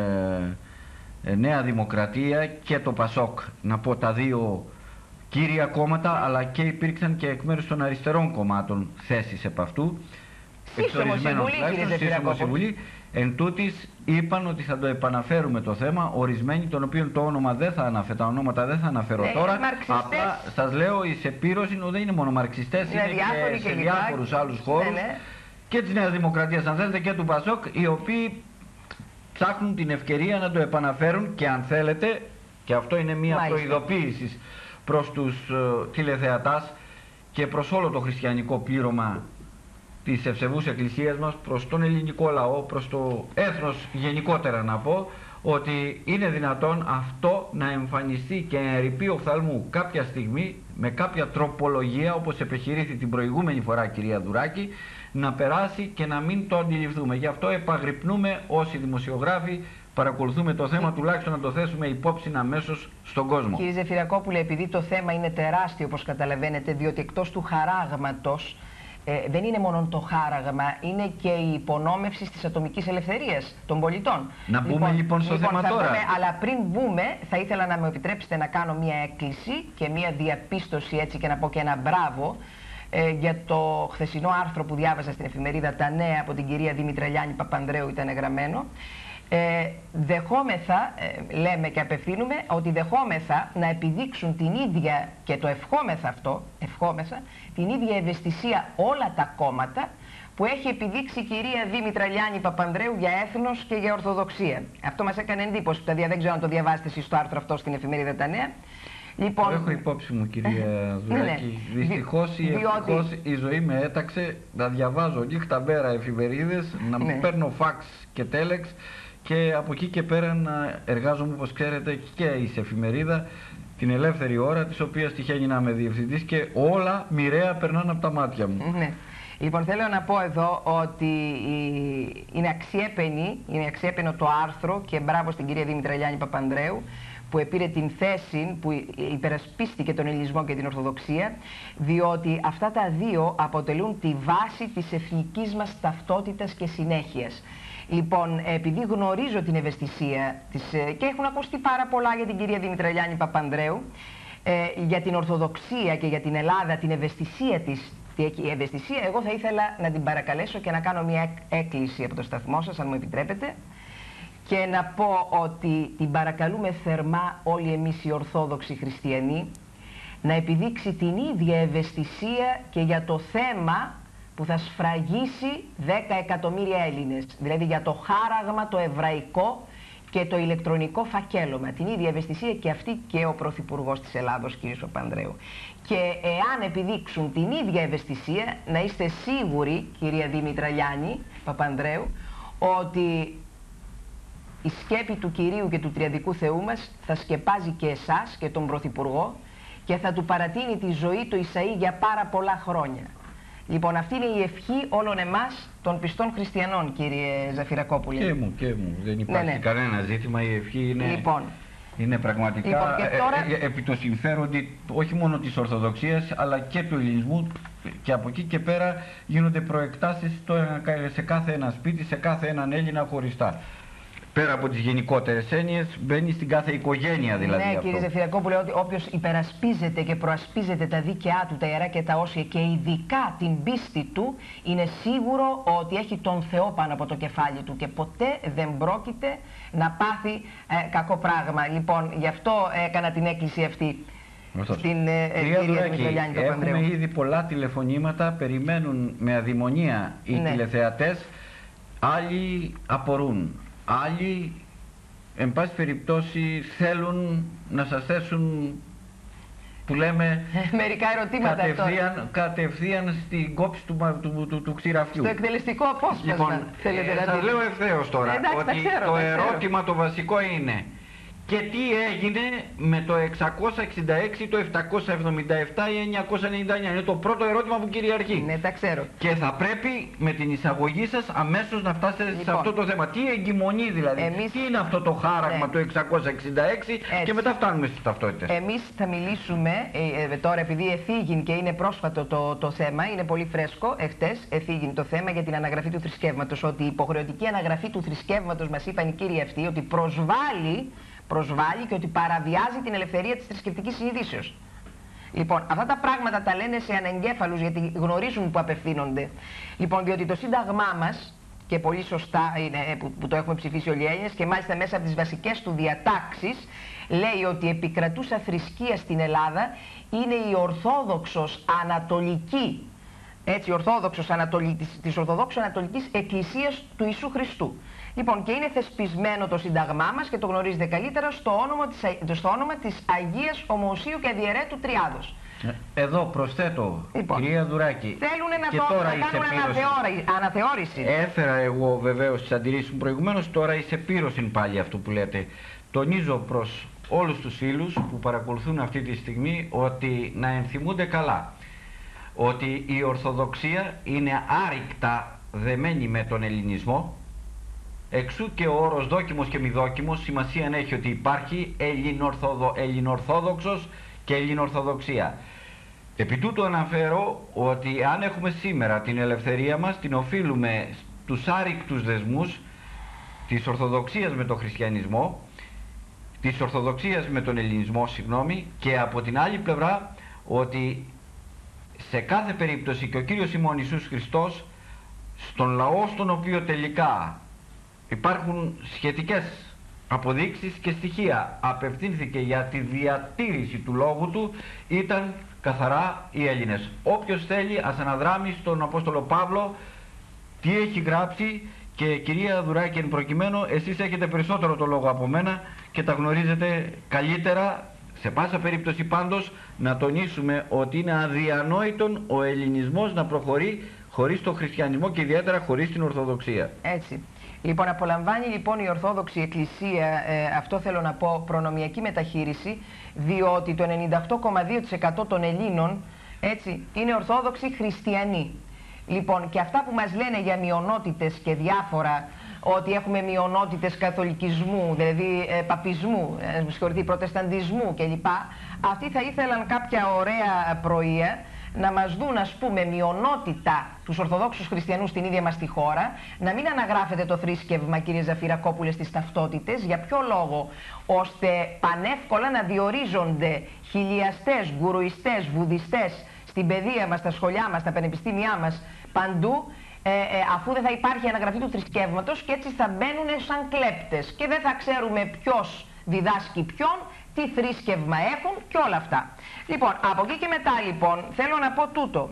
Speaker 1: Νέα Δημοκρατία και το ΠΑΣΟΚ, να πω τα δύο κύρια κόμματα, αλλά και υπήρξαν και εκ μέρους των αριστερών κομμάτων θέσεις επ' αυτού, εξορισμένων τουλάχιστον, στη Βουλή. Εν τούτης είπαν ότι θα το επαναφέρουμε το θέμα, ορισμένοι των οποίων το όνομα δεν θα αναφέρω, τα ονόματα δεν θα αναφέρω τώρα. Απλά σας λέω, η σεπήρωση δεν είναι μόνο μαρξιστές, είναι και σε διάφορους άλλους χώρους, και της Νέας Δημοκρατίας αν θέλετε και του ΠΑΣΟΚ, οι οποίοι ψάχνουν την ευκαιρία να το επαναφέρουν, και αν θέλετε, και αυτό είναι μια προειδοποίηση προς τους τηλεθεατάς και προς όλο το χριστιανικό πλήρωμα της ευσεβούς εκκλησίας μας, προς τον ελληνικό λαό, προς το έθνος γενικότερα, να πω ότι είναι δυνατόν αυτό να εμφανιστεί και ερειπεί οφθαλμού κάποια στιγμή με κάποια τροπολογία, όπως επιχειρήθη την προηγούμενη φορά, κυρία Δουράκη, να περάσει και να μην το αντιληφθούμε. Γι' αυτό επαγρυπνούμε όσοι δημοσιογράφοι παρακολουθούμε το θέμα, τουλάχιστον να το θέσουμε υπόψη αμέσως στον κόσμο.
Speaker 2: Κύριε Ζεφυρακόπουλε, επειδή το θέμα είναι τεράστιο, όπως καταλαβαίνετε, διότι εκτός του χαράγματος δεν είναι μόνο το χάραγμα, είναι και η υπονόμευση της ατομικής ελευθερίας των πολιτών.
Speaker 1: Να μπούμε λοιπόν στο θέμα τώρα.
Speaker 2: Αλλά πριν μπούμε, θα ήθελα να μου επιτρέψετε να κάνω μια έκκληση και μια διαπίστωση, έτσι, και να πω και ένα μπράβο για το χθεσινό άρθρο που διάβαζα στην εφημερίδα Τα Νέα από την κυρία Δημητρελιάνη Παπανδρέου, ήταν γραμμένο. δεχόμεθα, λέμε και απευθύνουμε, ότι δεχόμεθα να επιδείξουν την ίδια, και το ευχόμεθα αυτό, ευχόμεθα, την ίδια ευαισθησία όλα τα κόμματα που έχει επιδείξει η κυρία Δήμητρα Λιάννη Παπανδρέου για έθνος και για ορθοδοξία. Αυτό μας έκανε εντύπωση, δεν ξέρω αν το διαβάσετε εσείς το άρθρο αυτό στην εφημερίδα Τα Νέα. Λοιπόν,
Speaker 3: το έχω υπόψη μου, κυρία Δουράκη. Δυστυχώς ή ευτυχώς η ζωή με έταξε να διαβάζω νύχτα μέρα εφημερίδες, να μου παίρνω φαξ και τέλεξ και από εκεί και πέρα να εργάζομαι, όπως ξέρετε, και σε εφημερίδα την ελεύθερη ώρα, της οποίας τυχαίνει να είμαι διευθυντής, και όλα μοιραία περνάνε από τα μάτια μου.
Speaker 2: Ναι. Λοιπόν, θέλω να πω εδώ ότι είναι αξιέπαινο το άρθρο, και μπράβο στην κυρία Δήμητρα Λιάννη Παπανδρέου, που επήρε την θέση, που υπερασπίστηκε τον Ελληνισμό και την Ορθοδοξία, διότι αυτά τα δύο αποτελούν τη βάση της εθνικής μας ταυτότητας και συνέχειας. Λοιπόν, επειδή γνωρίζω την ευαισθησία της, και έχουν ακουστεί πάρα πολλά για την κυρία Δήμητρα Λιάννη Παπανδρέου, για την Ορθοδοξία και για την Ελλάδα, την ευαισθησία της, η ευαισθησία, εγώ θα ήθελα να την παρακαλέσω και να κάνω μια έκκληση από το σταθμό σας, αν μου επιτρέπετε, και να πω ότι την παρακαλούμε θερμά όλοι εμείς οι Ορθόδοξοι Χριστιανοί να επιδείξει την ίδια ευαισθησία και για το θέμα που θα σφραγίσει 10 εκατομμύρια Έλληνες, δηλαδή για το χάραγμα το εβραϊκό και το ηλεκτρονικό φακέλωμα. Την ίδια ευαισθησία και αυτή και ο Πρωθυπουργός της Ελλάδος, κ. Παπανδρέου. Και εάν επιδείξουν την ίδια ευαισθησία, να είστε σίγουροι, κυρία Δήμητρα Λιάννη Παπανδρέου, ότι η σκέπη του Κυρίου και του Τριαδικού Θεού μας θα σκεπάζει και εσάς και τον Πρωθυπουργό και θα του παρατείνει τη ζωή του Ισαΐ για πάρα πολλά χρόνια. Λοιπόν, αυτή είναι η ευχή όλων εμάς των πιστών χριστιανών, κύριε Ζαφυρακόπουλε.
Speaker 3: Και μου. Δεν υπάρχει κανένα ζήτημα. Η ευχή είναι, είναι πραγματικά επί το συμφέροντι όχι μόνο της Ορθοδοξίας αλλά και του Ελληνισμού, και από εκεί και πέρα γίνονται προεκτάσεις σε κάθε ένα σπίτι, σε κάθε έναν Έλληνα χωριστά. Πέρα από τις γενικότερες έννοιες, μπαίνει στην κάθε οικογένεια δηλαδή.
Speaker 2: Ναι, κύριε Ζαφυρακόπουλε, ότι όποιος υπερασπίζεται και προασπίζεται τα δίκαιά του, τα ιερά και τα όσια, και ειδικά την πίστη του, είναι σίγουρο ότι έχει τον Θεό πάνω από το κεφάλι του και ποτέ δεν πρόκειται να πάθει κακό πράγμα. Λοιπόν, γι' αυτό έκανα την έκκληση αυτή στην κυρία Δήμητρα Λιάννη Παπανδρέου.
Speaker 3: Έχουμε ήδη πολλά τηλεφωνήματα, περιμένουν με αδειμονία οι τηλεθεατές, άλλοι απορούν. Άλλοι, εν πάση περιπτώσει, θέλουν να σας θέσουν, που λέμε,
Speaker 2: μερικά ερωτήματα
Speaker 3: κατευθείαν στην κόψη του ξηραφιού.
Speaker 2: Στο εκτελεστικό απόσπασμα.
Speaker 1: Λοιπόν,
Speaker 2: θέλετε να
Speaker 1: σας λέω ευθέως τώρα, ότι το ερώτημα το βασικό είναι: και τι έγινε με το 666, το 777 ή 999? Είναι το πρώτο ερώτημα που κυριαρχεί.
Speaker 2: Ναι, τα ξέρω.
Speaker 1: Και θα πρέπει με την εισαγωγή σας αμέσως να φτάσετε σε αυτό το θέμα. Τι εγκυμονεί δηλαδή, τι είναι αυτό το χάραγμα του 666, και μετά φτάνουμε στις ταυτότητες.
Speaker 2: Εμείς θα μιλήσουμε τώρα, επειδή εφήγην και είναι πρόσφατο το θέμα, είναι πολύ φρέσκο, εχθές εφήγην το θέμα για την αναγραφή του θρησκεύματος, ότι η υποχρεωτική αναγραφή του θρησκεύματος, μας είπαν οι κύριοι αυτοί, ότι προσβάλλει και ότι παραβιάζει την ελευθερία της θρησκευτικής συνειδήσεως. Λοιπόν, αυτά τα πράγματα τα λένε σε ανεγκέφαλους, γιατί γνωρίζουν που απευθύνονται. Λοιπόν, διότι το Σύνταγμά μας, και πολύ σωστά είναι που το έχουμε ψηφίσει όλοι οι Έλληνες, και μάλιστα μέσα από τις βασικές του διατάξεις, λέει ότι η επικρατούσα θρησκεία στην Ελλάδα είναι η Ορθόδοξος Ανατολική, έτσι, της Ορθοδόξου Ανατολικής Εκκλησίας του Ιησού Χριστού. Λοιπόν, και είναι θεσπισμένο το Σύνταγμά μας, και το γνωρίζετε καλύτερα, στο όνομα της Αγίας Ομοουσίου και Αδιαιρέτου Τριάδος.
Speaker 3: Εδώ προσθέτω, κυρία Δουράκη,
Speaker 2: θέλουν να κάνουν αναθεώρηση.
Speaker 3: Έφερα εγώ βεβαίως τις αντιρρήσεις μου προηγουμένως, τώρα η σεπήρωση πάλι αυτό που λέτε. Τονίζω προς όλους τους φίλους που παρακολουθούν αυτή τη στιγμή ότι να ενθυμούνται καλά ότι η Ορθοδοξία είναι άρρηκτα δεμένη με τον Ελληνισμό. Εξού και ο όρος δόκιμος και μη δόκιμος σημασία έχει ότι υπάρχει Ελληνορθόδοξος και Ελληνορθοδοξία. Επί τούτου αναφέρω ότι αν έχουμε σήμερα την ελευθερία μας, την οφείλουμε στους άρρηκτους δεσμούς της Ορθοδοξίας με τον Χριστιανισμό, της Ορθοδοξίας με τον Ελληνισμό, και από την άλλη πλευρά ότι σε κάθε περίπτωση και ο Κύριος ημών Ιησούς Χριστός, στον λαό στον οποίο τελικά υπάρχουν σχετικές αποδείξεις και στοιχεία. Απευθύνθηκε για τη διατήρηση του λόγου του, ήταν καθαρά οι Έλληνες. Όποιος θέλει ας αναδράμει στον Απόστολο Παύλο τι έχει γράψει, και κυρία Δουράκη, εν προκειμένου, εσείς έχετε περισσότερο το λόγο από μένα και τα γνωρίζετε καλύτερα. Σε πάσα περίπτωση πάντως να τονίσουμε ότι είναι αδιανόητον ο ελληνισμός να προχωρεί χωρίς τον χριστιανισμό και ιδιαίτερα χωρίς την Ορθοδοξία.
Speaker 2: Έτσι. Λοιπόν, απολαμβάνει λοιπόν η Ορθόδοξη Εκκλησία, αυτό θέλω να πω, προνομιακή μεταχείριση, διότι το 98,2% των Ελλήνων, έτσι, είναι Ορθόδοξοι Χριστιανοί. Λοιπόν, και αυτά που μας λένε για μειονότητες και διάφορα, ότι έχουμε μειονότητες καθολικισμού, δηλαδή παπισμού, προτεσταντισμού κλπ. Αυτοί θα ήθελαν κάποια ωραία πρωία να μας δουν, ας πούμε, μειονότητα τους Ορθοδόξους Χριστιανούς στην ίδια μας τη χώρα, να μην αναγράφεται το θρήσκευμα, κύριε Ζαφυρακόπουλε, στις ταυτότητες. Για ποιο λόγο? Ώστε πανεύκολα να διορίζονται χιλιαστές, γκουρουιστές, βουδιστές στην παιδεία μας, στα σχολιά μας, στα πανεπιστήμια μας, παντού, αφού δεν θα υπάρχει αναγραφή του θρησκεύματος, και έτσι θα μπαίνουν σαν κλέπτες και δεν θα ξέρουμε ποιος διδάσκει ποιον, τι θρήσκευμα έχουν και όλα αυτά. Λοιπόν, από εκεί και μετά λοιπόν θέλω να πω τούτο,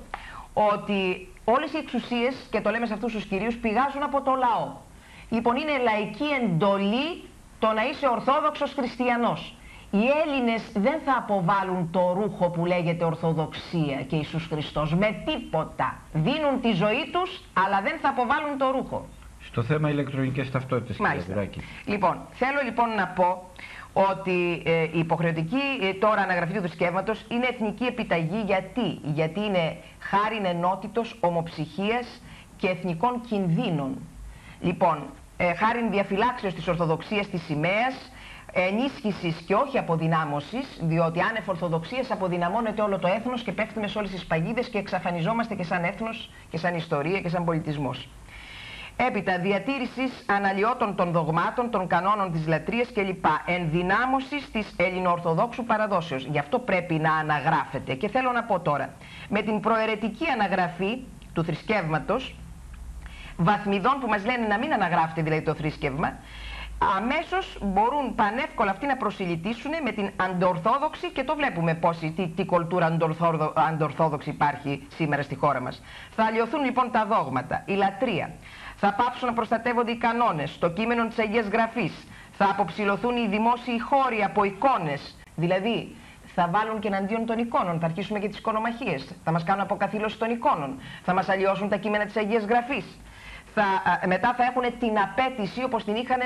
Speaker 2: ότι όλες οι εξουσίες, και το λέμε σε αυτούς τους κυρίους, πηγάζουν από το λαό. Λοιπόν, είναι λαϊκή εντολή το να είσαι Ορθόδοξος Χριστιανός. Οι Έλληνες δεν θα αποβάλουν το ρούχο που λέγεται Ορθοδοξία και Ιησούς Χριστός με τίποτα. Δίνουν τη ζωή τους, αλλά δεν θα αποβάλουν το ρούχο.
Speaker 3: Στο θέμα ηλεκτρονικές ταυτότητες, κύριε Δουράκη.
Speaker 2: Λοιπόν, θέλω λοιπόν να πω ότι η υποχρεωτική τώρα αναγραφή του θρησκεύματος είναι εθνική επιταγή. Γιατί? Γιατί είναι χάριν ενότητος, ομοψυχίας και εθνικών κινδύνων. Λοιπόν, χάριν διαφυλάξεως της Ορθοδοξίας της σημαίας, ενίσχυσης και όχι αποδυνάμωσης, διότι άνευ Ορθοδοξίας αποδυναμώνεται όλο το έθνος και πέφτουμε σε όλες τις παγίδες και εξαφανιζόμαστε και σαν έθνος και σαν ιστορία και σαν πολιτισμός. Έπειτα, διατήρησης αναλιώτων των δογμάτων, των κανόνων της λατρείας κλπ. Ενδυνάμωσης της ελληνοορθοδόξου παραδόσεως. Γι' αυτό πρέπει να αναγράφεται. Και θέλω να πω τώρα, με την προαιρετική αναγραφή του θρησκεύματος, βαθμιδών που μας λένε να μην αναγράφεται δηλαδή το θρήσκευμα, αμέσως μπορούν πανεύκολα αυτοί να προσιλητήσουν με την αντορθόδοξη, και το βλέπουμε τι κουλτούρα αντορθόδοξη υπάρχει σήμερα στη χώρα μας. Θα αλλοιωθούν λοιπόν τα δόγματα, η λατρεία. Θα πάψουν να προστατεύονται οι κανόνες, το κείμενο της Αγίας Γραφής. Θα αποψηλωθούν οι δημόσιοι χώροι από εικόνες. Δηλαδή, θα βάλουν και εναντίον των εικόνων. Θα αρχίσουμε και τις εικονομαχίες. Θα μας κάνουν αποκαθήλωση των εικόνων. Θα μας αλλοιώσουν τα κείμενα της Αγίας Γραφής. Μετά θα έχουν την απέτηση όπως την είχαν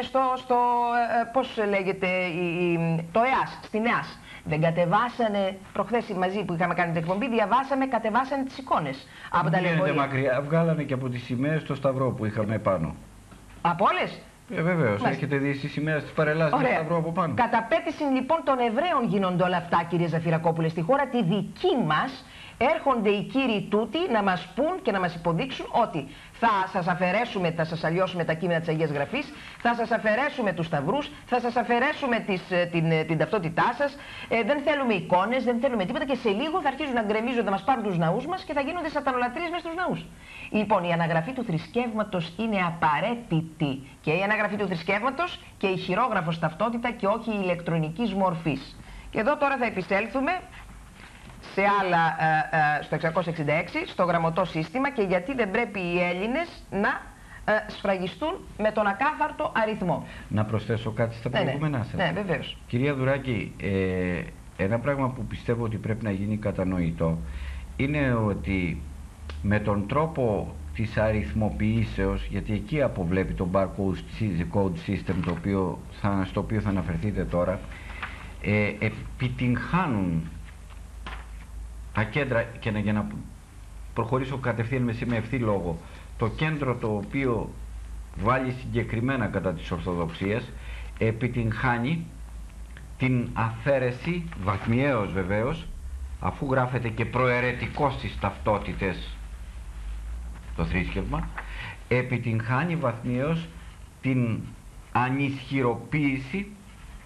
Speaker 2: πώς λέγεται, το ΕΑΣ, στην ΕΑΣ. Δεν κατεβάσανε, προχθές μαζί που είχαμε κάνει την εκπομπή, διαβάσαμε, κατεβάσανε τις εικόνες από τα λεωφορεία.
Speaker 3: Μακριά, βγάλανε και από τις σημαίες το σταυρό που είχαμε πάνω.
Speaker 2: Από όλες?
Speaker 3: Βεβαίως, έχετε δει στις σημαίες της παρελάσης το σταυρό από πάνω.
Speaker 2: Κατά απέτηση λοιπόν των Εβραίων γίνονται όλα αυτά, κύριε Ζαφυρακόπουλε. Στη χώρα τη δική μας έρχονται οι κύριοι τούτοι να μας πούν και να μας υποδείξουν ότι θα σας αφαιρέσουμε, θα σας αλλοιώσουμε τα κείμενα της Αγίας Γραφής, θα σας αφαιρέσουμε τους σταυρούς, θα σας αφαιρέσουμε την ταυτότητά σας, δεν θέλουμε εικόνες, δεν θέλουμε τίποτα, και σε λίγο θα αρχίζουν να γκρεμίζονται, να μας πάρουν τους ναούς μας και θα γίνονται σατανολατρίες μες στους ναούς. Λοιπόν, η αναγραφή του θρησκεύματος είναι απαραίτητη, και η αναγραφή του θρησκεύματος και η χειρόγραφος ταυτότητα και όχι η ηλεκτρονικής μορφής. Και εδώ τώρα θα επισέλθουμε σε άλλα, στο 666, στο γραμμωτό σύστημα, και γιατί δεν πρέπει οι Έλληνες να σφραγιστούν με τον ακάθαρτο αριθμό.
Speaker 3: Να προσθέσω κάτι στα προηγούμενά σας.
Speaker 2: Ναι, βεβαίως.
Speaker 3: Κυρία Δουράκη, ένα πράγμα που πιστεύω ότι πρέπει να γίνει κατανοητό είναι ότι με τον τρόπο της αριθμοποιήσεως, γιατί εκεί αποβλέπει το barcode system στο οποίο θα αναφερθείτε τώρα, επιτυγχάνουν τα κέντρα, και για να προχωρήσω κατευθείαν με ευθύ λόγο, το κέντρο το οποίο βάλει συγκεκριμένα κατά της Ορθοδοξίας επιτυγχάνει την αφαίρεση, βαθμιαίως βεβαίως, αφού γράφεται και προαιρετικό στις ταυτότητες το θρήσκευμα, επιτυγχάνει βαθμιαίως την ανισχυροποίηση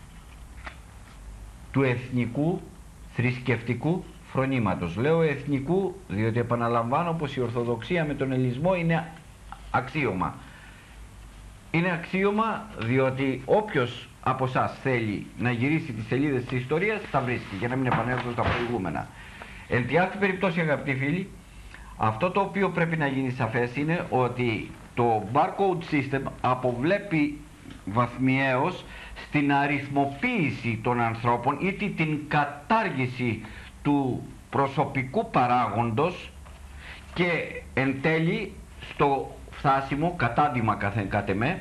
Speaker 3: του εθνικού θρησκευτικού φρονήματος. Λέω εθνικού διότι επαναλαμβάνω πως η Ορθοδοξία με τον Ελληνισμό είναι αξίωμα. είναι αξίωμα, διότι όποιος από εσάς θέλει να γυρίσει τις σελίδες της ιστορίας τα βρίσκει, για να μην επανέλθω στα προηγούμενα. Εν τη αυτή περιπτώσει, αγαπητοί φίλοι, αυτό το οποίο πρέπει να γίνει σαφές είναι ότι το barcode system αποβλέπει βαθμιαίως στην αριθμοποίηση των ανθρώπων ή την κατάργηση του προσωπικού παράγοντος και εν τέλει στο φτάσιμο κατάντημα κατ' εμέ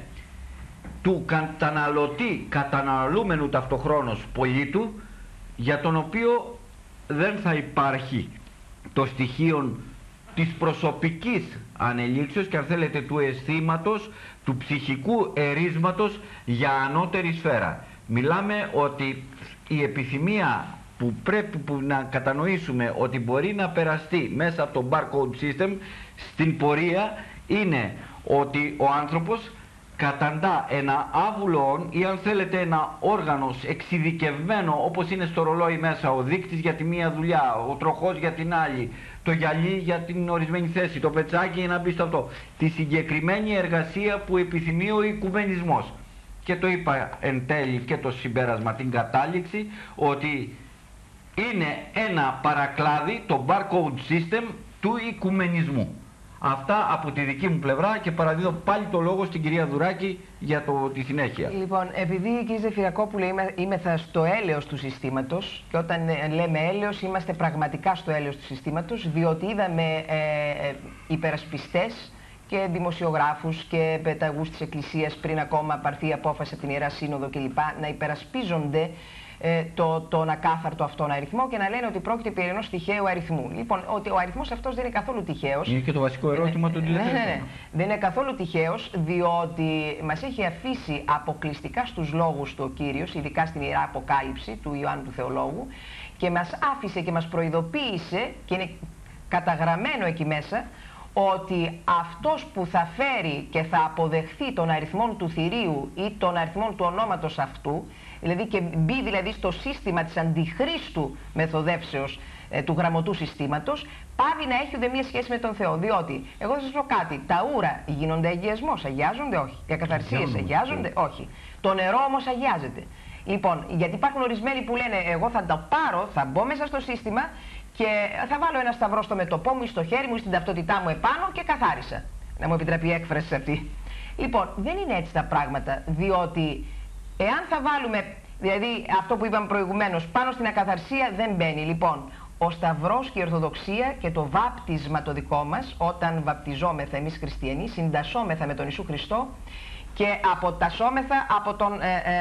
Speaker 3: του καταναλωτή, καταναλούμενου ταυτοχρόνως πολίτου, για τον οποίο δεν θα υπάρχει το στοιχείο της προσωπικής ανελήξεως και αν θέλετε του αισθήματος, του ψυχικού ερίσματος για ανώτερη σφαίρα. Μιλάμε ότι η επιθυμία που πρέπει να κατανοήσουμε ότι μπορεί να περαστεί μέσα από το barcode system στην πορεία είναι ότι ο άνθρωπος καταντά ένα άβουλο ή αν θέλετε ένα όργανο εξειδικευμένο, όπως είναι στο ρολόι μέσα ο δείκτης για τη μία δουλειά, ο τροχός για την άλλη, το γυαλί για την ορισμένη θέση, το πετσάκι για να μπει στο αυτό, τη συγκεκριμένη εργασία που επιθυμεί ο οικουμενισμός. Και το είπα εν τέλει και το συμπέρασμα, την κατάληξη, ότι είναι ένα παρακλάδι, το barcode system του οικουμενισμού. Αυτά από τη δική μου πλευρά και παραδίδω πάλι το λόγο στην κυρία Δουράκη για τη συνέχεια.
Speaker 2: Λοιπόν, επειδή κύριε Ζεφυρακόπουλε είμεθα στο έλεος του συστήματος και όταν λέμε έλεος είμαστε πραγματικά στο έλεος του συστήματος, διότι είδαμε υπερασπιστές και δημοσιογράφους και πεταγούς της Εκκλησίας πριν ακόμα πάρθει η απόφαση από την Ιερά Σύνοδο κλπ. Να υπερασπίζονται τον ακάθαρτο αυτόν αριθμό και να λένε ότι πρόκειται περί ενός τυχαίου αριθμού. Λοιπόν, ότι ο αριθμός αυτός δεν είναι καθόλου τυχαίος.
Speaker 3: Είναι και το βασικό ερώτημα του τηλεφώνου.
Speaker 2: Ναι. Δεν είναι καθόλου τυχαίος, διότι μας έχει αφήσει αποκλειστικά στους λόγους του ο Κύριος, ειδικά στην Ιερά Αποκάλυψη του Ιωάννου του Θεολόγου, και μας άφησε και μας προειδοποίησε, και είναι καταγραμμένο εκεί μέσα, ότι αυτός που θα φέρει και θα αποδεχθεί τον αριθμό του θηρίου ή τον αριθμό του ονόματος αυτού, δηλαδή και μπει δηλαδή στο σύστημα της αντιχρίστου μεθοδεύσεως του γραμμωτού συστήματος, πάβει να έχει ουδέμια σχέση με τον Θεό. Διότι, εγώ θα σας πω κάτι, τα ούρα γίνονται αγιασμός, αγιάζονται, όχι. Οι ακαθαρσίες αγιάζονται, όχι. Το νερό όμως αγιάζεται. Λοιπόν, γιατί υπάρχουν ορισμένοι που λένε, εγώ θα το πάρω, θα μπω μέσα στο σύστημα και θα βάλω ένα σταυρό στο μετωπό μου ή στο χέρι μου ή στην ταυτότητά μου επάνω και καθάρισα. Να μου επιτρέπει η έκφραση αυτή. Λοιπόν, δεν είναι έτσι τα πράγματα, διότι εάν θα βάλουμε, δηλαδή αυτό που είπαμε προηγουμένως, πάνω στην ακαθαρσία δεν μπαίνει. Λοιπόν, ο Σταυρός και η Ορθοδοξία και το βάπτισμα το δικό μας, όταν βαπτιζόμεθα εμείς χριστιανοί, συντασσόμεθα με τον Ιησού Χριστό και αποτασσόμεθα από τον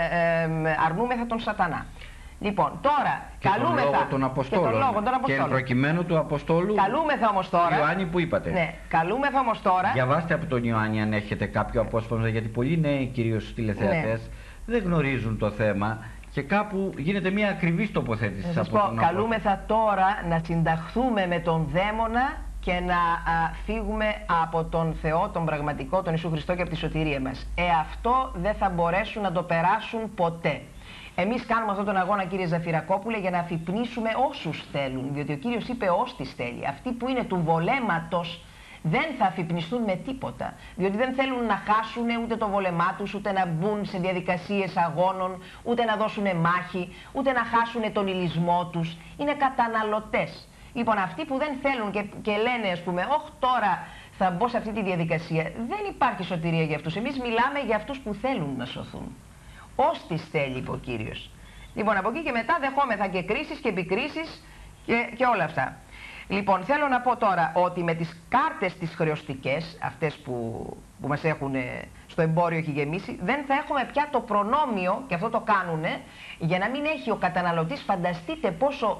Speaker 2: αρνούμεθα τον σατανά. Λοιπόν, τώρα
Speaker 3: και
Speaker 2: καλούμεθα.
Speaker 3: Τον λόγο των Αποστόλων. Και εν προκειμένου του Αποστόλου.
Speaker 2: Καλούμεθα όμως τώρα.
Speaker 3: Ιωάννη που είπατε.
Speaker 2: Ναι, καλούμεθα όμως τώρα.
Speaker 3: Διαβάστε από τον Ιωάννη αν έχετε κάποιο απόσπασμα, γιατί πολλοί νέοι κυρίως τηλεθεατές δεν γνωρίζουν το θέμα και κάπου γίνεται μια ακριβής τοποθέτηση.
Speaker 2: Να σας πω, καλούμεθα τώρα να συνταχθούμε με τον δαίμονα και να φύγουμε από τον Θεό, τον πραγματικό, τον Ιησού Χριστό και από τη σωτηρία μας. Αυτό δεν θα μπορέσουν να το περάσουν ποτέ. Εμείς κάνουμε αυτόν τον αγώνα, κύριε Ζαφυρακόπουλε, για να αφυπνίσουμε όσους θέλουν. Διότι ο Κύριος είπε όστις θέλει. Αυτοί που είναι του βολέματος δεν θα αφυπνιστούν με τίποτα. Διότι δεν θέλουν να χάσουν ούτε το βολεμά τους, ούτε να μπουν σε διαδικασίες αγώνων, ούτε να δώσουν μάχη, ούτε να χάσουν τον υλισμό τους. Είναι καταναλωτές. Λοιπόν, αυτοί που δεν θέλουν και λένε, ας πούμε, όχι τώρα θα μπω σε αυτή τη διαδικασία, δεν υπάρχει σωτηρία για αυτούς. Εμείς μιλάμε για αυτούς που θέλουν να σωθούν. Όστις θέλει, είπε ο Κύριος. Λοιπόν, από εκεί και μετά δεχόμεθα και κρίσεις και επικρίσεις και όλα αυτά. Λοιπόν, θέλω να πω τώρα ότι με τις κάρτες τις χρεωστικές, αυτές που μας έχουν στο εμπόριο έχει γεμίσει, δεν θα έχουμε πια το προνόμιο, και αυτό το κάνουνε, για να μην έχει ο καταναλωτής, φανταστείτε πόσο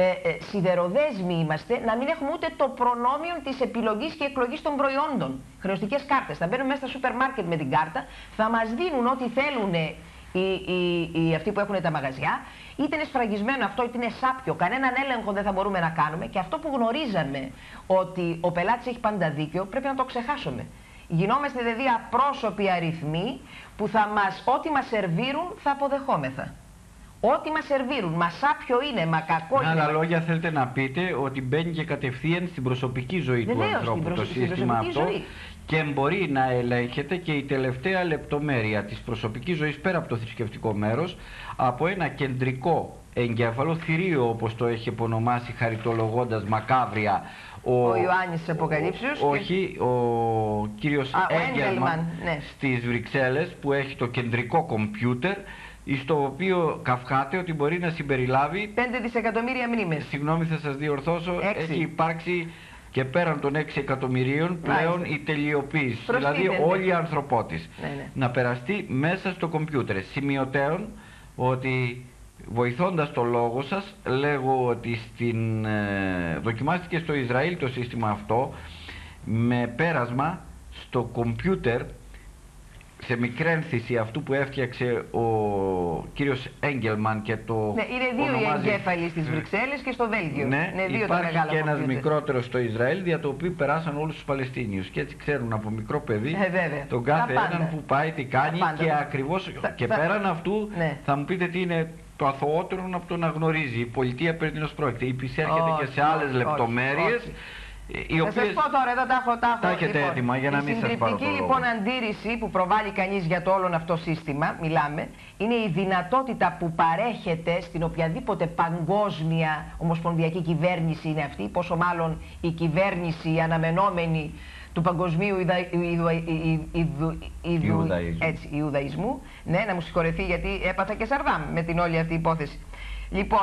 Speaker 2: σιδεροδέσμοι είμαστε, να μην έχουμε ούτε το προνόμιο της επιλογής και εκλογής των προϊόντων. Χρεωστικές κάρτες. Θα μπαίνουμε μέσα στα σούπερ μάρκετ με την κάρτα, θα μας δίνουν ό,τι θέλουν αυτοί που έχουν τα μαγαζιά, είτε είναι σφραγισμένο αυτό, είτε είναι σάπιο. Κανέναν έλεγχο δεν θα μπορούμε να κάνουμε. Και αυτό που γνωρίζαμε, ότι ο πελάτης έχει πάντα δίκιο, πρέπει να το ξεχάσουμε. Γινόμαστε δηλαδή απρόσωποι αριθμοί που ό,τι μας σερβίρουν θα αποδεχόμεθα. Ό,τι μας σερβίρουν, μα σάπιο είναι, μα κακό είναι.
Speaker 3: Με άλλα λόγια θέλετε να πείτε ότι μπαίνει και κατευθείαν στην προσωπική ζωή του ανθρώπου το σύστημα αυτό ζωή. Και μπορεί να ελέγχεται και η τελευταία λεπτομέρεια της προσωπικής ζωής πέρα από το θρησκευτικό μέρος από ένα κεντρικό εγκεφαλοθυρίο, όπως το έχει επωνομάσει χαριτολογώντας μακάβρια
Speaker 2: ο Ιωάννης της Αποκαλύψεως.
Speaker 3: Όχι, ο κύριος Έγγελμαν στις Βρυξέλλες, που έχει το κεντρικό κομπιούτερ, στο οποίο καυχάται ότι μπορεί να συμπεριλάβει
Speaker 2: 5 δισεκατομμύρια μνήμες.
Speaker 3: Συγγνώμη, θα σας διορθώσω,
Speaker 2: 6.
Speaker 3: έχει υπάρξει και πέραν των 6 εκατομμυρίων πλέον η τελειοποίηση. Δηλαδή όλη η ανθρωπότης να περαστεί μέσα στο κομπιούτερ. Σημειωτέων ότι βοηθώντας το λόγο σας, λέγω ότι δοκιμάστηκε στο Ισραήλ το σύστημα αυτό με πέρασμα στο κομπιούτερ σε μικρένθηση αυτού που έφτιαξε ο κύριος Έγγελμαν και το
Speaker 2: είναι δύο οι εγκέφαλοι στις Βρυξέλλες και στο Βέλγιο.
Speaker 3: Ναι,
Speaker 2: είναι δύο
Speaker 3: υπάρχει
Speaker 2: τα
Speaker 3: και ένας
Speaker 2: κομπιούτερ.
Speaker 3: μικρότερος στο Ισραήλ, δια το οποίο περάσαν όλους τους Παλαιστίνιους και έτσι ξέρουν από μικρό παιδί τον κάθε έναν που πάει, τι κάνει και ακριβώς και πέραν αυτού θα μου πείτε τι είναι το αθωότερο από το να γνωρίζει η πολιτεία περί τίνος πρόκειται. Υπησέρχεται και σε άλλες λεπτομέρειες.
Speaker 2: Θα σας πω τώρα, εδώ τα
Speaker 3: έχετε
Speaker 2: λοιπόν,
Speaker 3: έτοιμα για να μην σας πάρω το λόγο.
Speaker 2: Η συντριπτική λοιπόν αντίρρηση που προβάλλει κανείς για το όλον αυτό σύστημα, μιλάμε, είναι η δυνατότητα που παρέχεται στην οποιαδήποτε παγκόσμια ομοσπονδιακή κυβέρνηση είναι αυτή, πόσο μάλλον η κυβέρνηση η αναμενόμενη του παγκοσμίου Ιουδαϊσμού. Ναι, να μου συγχωρεθεί γιατί έπαθα και σαρδάμ με την όλη αυτή υπόθεση. Λοιπόν,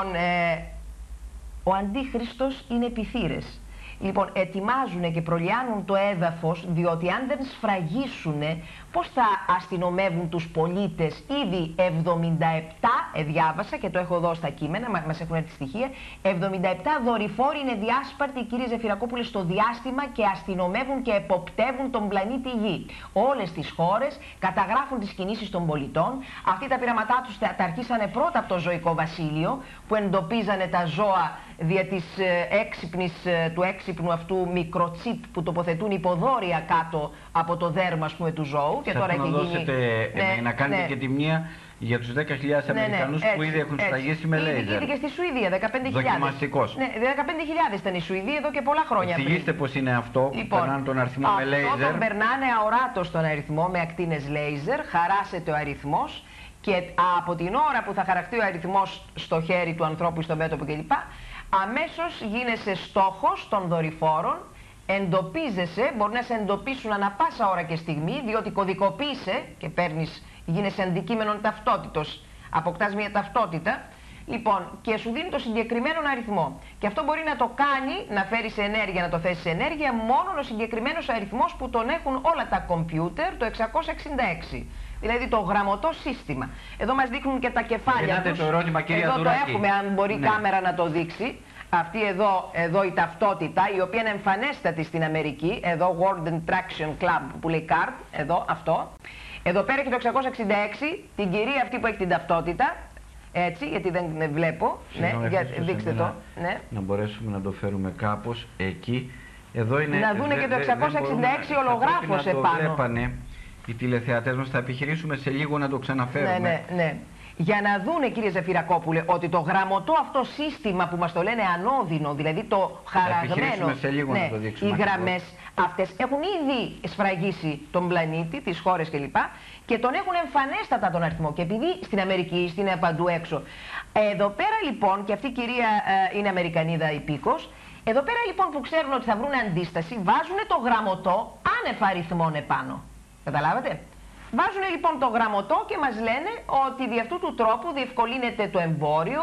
Speaker 2: ο Αντίχριστος είναι επιθύρες. Λοιπόν, ετοιμάζουν και προλιάνουν το έδαφος, διότι αν δεν σφραγίσουν, πώς θα αστυνομεύουν τους πολίτες. Ήδη 77, διάβασα και το έχω εδώ στα κείμενα, μας έχουν έρθει στοιχεία, 77 δορυφόροι είναι διάσπαρτοι, κύριε Ζεφυρακόπουλε, στο διάστημα και αστυνομεύουν και εποπτεύουν τον πλανήτη Γη. Όλες τις χώρες καταγράφουν τις κινήσεις των πολιτών. Αυτοί τα πειράματά τους τα αρχίσανε πρώτα από το ζωικό βασίλειο, που εντοπίζανε τα ζώα δια της του έξυπνου αυτού μικροτσίπ που τοποθετούν υποδόρια κάτω από το δέρμα, ας πούμε, του ζώου. Και τώρα έχει γίνει.
Speaker 3: Να κάνετε και τη μία για τους 10.000 Αμερικανούς που ήδη έχουν σφραγίσει με λέιζερ.
Speaker 2: Ήδη και στη Σουηδία, 15.000.
Speaker 3: Δοκιμαστικός.
Speaker 2: Ναι, 15.000 ήταν η Σουηδία εδώ και πολλά χρόνια.
Speaker 3: Εξηγήστε πώς είναι αυτό που
Speaker 2: λοιπόν,
Speaker 3: περνάνε τον αριθμό με λέιζερ.
Speaker 2: Αυτό τον περνάνε αοράτος τον αριθμό με ακτίνες λέιζερ, χαράσεται ο αριθμός. Και από την ώρα που θα χαραχτεί ο αριθμός στο χέρι του ανθρώπου, στο μέτωπο κλπ., αμέσως γίνεσαι στόχος των δορυφόρων, εντοπίζεσαι, μπορεί να σε εντοπίσουν ανα πάσα ώρα και στιγμή, διότι κωδικοποίησε και γίνεσαι αντικείμενο ταυτότητος, αποκτάς μια ταυτότητα, λοιπόν, και σου δίνει το συγκεκριμένο αριθμό. Και αυτό μπορεί να το κάνει, να φέρει σε ενέργεια, να το θέσει σε ενέργεια, μόνο ο συγκεκριμένος αριθμός που τον έχουν όλα τα κομπιούτερ, το 666. Δηλαδή το γραμμωτό σύστημα. Εδώ μας δείχνουν και τα κεφάλια τους.
Speaker 3: Το ερώτημα, κυρία
Speaker 2: εδώ
Speaker 3: Δουράκη.
Speaker 2: το έχουμε, αν μπορεί η κάμερα να το δείξει. Αυτή εδώ η ταυτότητα, η οποία είναι εμφανέστατη στην Αμερική. Εδώ World Traction Club που λέει CART, εδώ αυτό. Εδώ πέρα έχει το 666, την κυρία αυτή που έχει την ταυτότητα. Έτσι, γιατί δεν βλέπω. Δείξτε το. Ναι.
Speaker 3: Να μπορέσουμε να το φέρουμε κάπως εκεί. Εδώ είναι,
Speaker 2: να δούνε και το 666 ολογράφος επάνω.
Speaker 3: Οι τηλεθεατές μας, θα επιχειρήσουμε σε λίγο να το ξαναφέρουμε.
Speaker 2: Ναι. Για να δούνε, κύριε Ζεφυρακόπουλε, ότι το γραμμωτό αυτό σύστημα που μας το λένε ανώδυνο, δηλαδή το χαραγμένο,
Speaker 3: σε λίγο να το δείξουμε,
Speaker 2: οι γραμμές αυτές έχουν ήδη σφραγίσει τον πλανήτη, τις χώρες κλπ. Και τον έχουν εμφανέστατα τον αριθμό. Και επειδή στην Αμερική, στην παντού έξω. Εδώ πέρα λοιπόν, και αυτή η κυρία είναι Αμερικανίδα υπήκος, εδώ πέρα λοιπόν που ξέρουν ότι θα βρουν αντίσταση, βάζουν το γραμμωτό άνευ αριθμών επάνω. Καταλάβατε. Βάζουν λοιπόν το γραμμωτό και μας λένε ότι δι' αυτού του τρόπου διευκολύνεται το εμπόριο,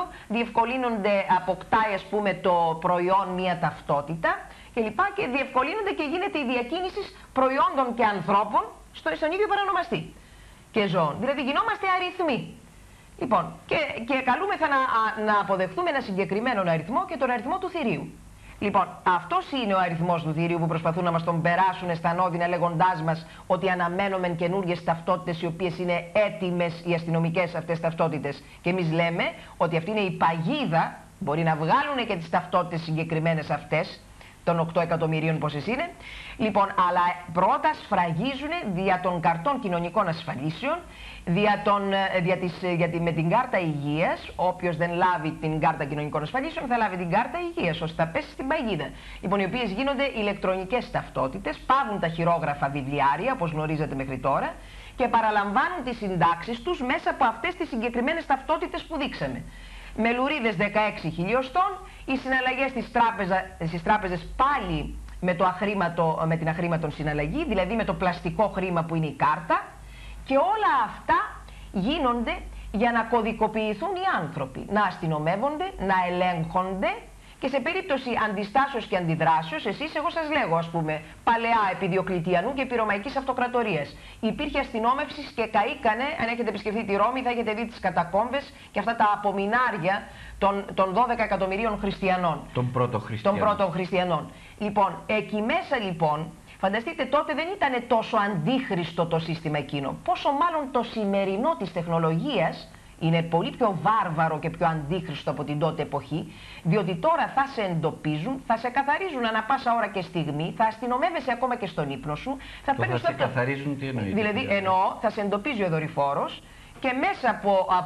Speaker 2: αποκτάει ας πούμε το προϊόν μια ταυτότητα κλπ. Και διευκολύνονται και γίνεται η διακίνηση προϊόντων και ανθρώπων στον ίδιο παρανομαστή και ζώων. Δηλαδή γινόμαστε αριθμοί. Λοιπόν, και καλούμεθα να αποδεχθούμε ένα συγκεκριμένο αριθμό και τον αριθμό του θηρίου. Λοιπόν, αυτός είναι ο αριθμός του θηρίου που προσπαθούν να μας τον περάσουν στα ανώδυνα, λέγοντάς μας ότι αναμένουμε καινούργιες ταυτότητες οι οποίες είναι έτοιμες, οι αστυνομικές αυτές ταυτότητες. Και εμείς λέμε ότι αυτή είναι η παγίδα, μπορεί να βγάλουν και τις ταυτότητες συγκεκριμένες αυτές, των 8 εκατομμυρίων πόσες είναι. Λοιπόν, αλλά πρώτα σφραγίζουν δια των καρτών κοινωνικών ασφαλίσεων, με την κάρτα υγείας. Όποιος δεν λάβει την κάρτα κοινωνικών ασφαλίσεων θα λάβει την κάρτα υγείας, ώστε θα πέσει στην παγίδα. Λοιπόν, οι οποίες γίνονται ηλεκτρονικές ταυτότητες, πάβουν τα χειρόγραφα βιβλιάρια, όπως γνωρίζετε μέχρι τώρα, και παραλαμβάνουν τις συντάξεις τους μέσα από αυτές τις συγκεκριμένες ταυτότητες που δείξαμε. Με λουρίδες 16 χιλιοστών, οι συναλλαγές στις τράπεζες πάλι με την αχρήματον συναλλαγή, δηλαδή με το πλαστικό χρήμα που είναι η κάρτα, και όλα αυτά γίνονται για να κωδικοποιηθούν οι άνθρωποι, να αστυνομεύονται, να ελέγχονται και σε περίπτωση αντιστάσεως και αντιδράσεως, εγώ σας λέγω, ας πούμε, παλαιά επί Διοκλητιανού και επί Ρωμαϊκής Αυτοκρατορίας. Υπήρχε αστυνόμευση και καήκανε, αν έχετε επισκεφθεί τη Ρώμη, θα έχετε δει τις κατακόμβες και αυτά τα απομεινάρια των 12 εκατομμυρίων χριστιανών. Των πρώτων χριστιανών. Λοιπόν, εκεί μέσα λοιπόν, φανταστείτε, τότε δεν ήταν τόσο αντίχριστο το σύστημα εκείνο. Πόσο μάλλον το σημερινό της τεχνολογίας είναι πολύ πιο βάρβαρο και πιο αντίχριστο από την τότε εποχή, διότι τώρα θα σε εντοπίζουν, θα σε καθαρίζουν ανά πάσα ώρα και στιγμή, θα αστυνομεύεσαι ακόμα και στον ύπνο σου.
Speaker 3: Θα σε καθαρίζουν, τι εννοείται?
Speaker 2: Δηλαδή, εννοώ, θα σε εντοπίζει ο δορυφόρος και μέσα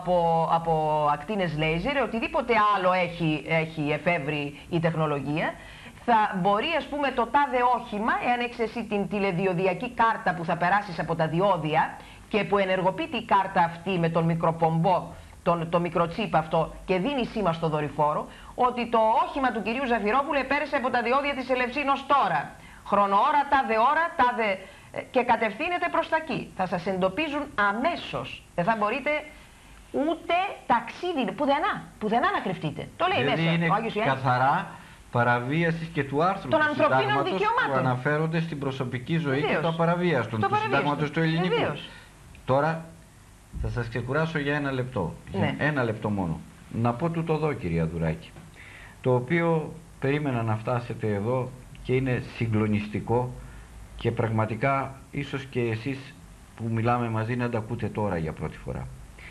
Speaker 2: από ακτίνες λέιζερ, οτιδήποτε άλλο έχει εφεύρει η τεχνολογία, θα μπορεί, ας πούμε, το τάδε όχημα, εάν έχεις εσύ την τηλεδιοδιακή κάρτα που θα περάσεις από τα διόδια και που ενεργοποιείται η κάρτα αυτή με τον μικροπομπό, το μικροτσίπ αυτό, και δίνει σήμα στο δορυφόρο, ότι το όχημα του κυρίου Ζαφυρόπουλου επέρασε από τα διόδια της Ελευσίνος τώρα. Χρονοώρα, τάδε, και κατευθύνεται προς τα εκεί. Θα σας εντοπίζουν αμέσως. Δεν θα μπορείτε ούτε ταξίδι, πουδενά να κρυφτείτε. Το λέει μέσα.
Speaker 3: Είναι
Speaker 2: ο Άγιος Ιωάννης.
Speaker 3: Καθαρά παραβίαση και του άρθρου
Speaker 2: των
Speaker 3: του
Speaker 2: ανθρωπίνων
Speaker 3: συντάγματος
Speaker 2: δικαιωμάτων
Speaker 3: που αναφέρονται στην προσωπική ζωή.
Speaker 2: Βεβαίως.
Speaker 3: Και το απαραβίαστον του συντάγματος του ελληνικού.
Speaker 2: Βεβαίως.
Speaker 3: Τώρα θα σας ξεκουράσω για ένα λεπτό.
Speaker 2: Ναι.
Speaker 3: Για ένα λεπτό μόνο. Να πω τούτο εδώ, κυρία Δουράκη, το οποίο περίμενα να φτάσετε εδώ και είναι συγκλονιστικό και πραγματικά ίσως και εσείς που μιλάμε μαζί να τα ακούτε τώρα για πρώτη φορά.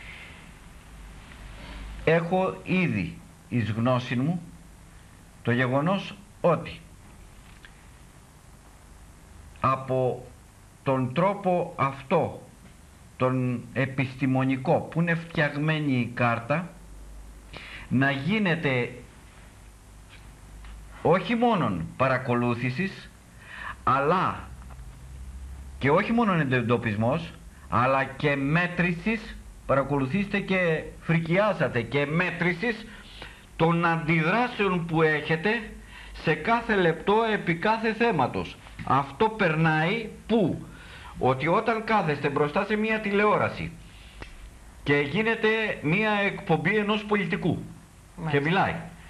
Speaker 3: Έχω ήδη εις γνώση μου το γεγονός ότι από τον τρόπο αυτό, τον επιστημονικό που είναι φτιαγμένη η κάρτα, να γίνεται όχι μόνον παρακολούθησης, αλλά και όχι μόνον εντοπισμός, αλλά και μέτρησης, παρακολουθήστε και φρικιάσατε, και μέτρησης των αντιδράσεων που έχετε σε κάθε λεπτό επί κάθε θέματος. Αυτό περνάει που? Ότι όταν κάθεστε μπροστά σε μία τηλεόραση και γίνεται μία εκπομπή ενός πολιτικού και μιλάει,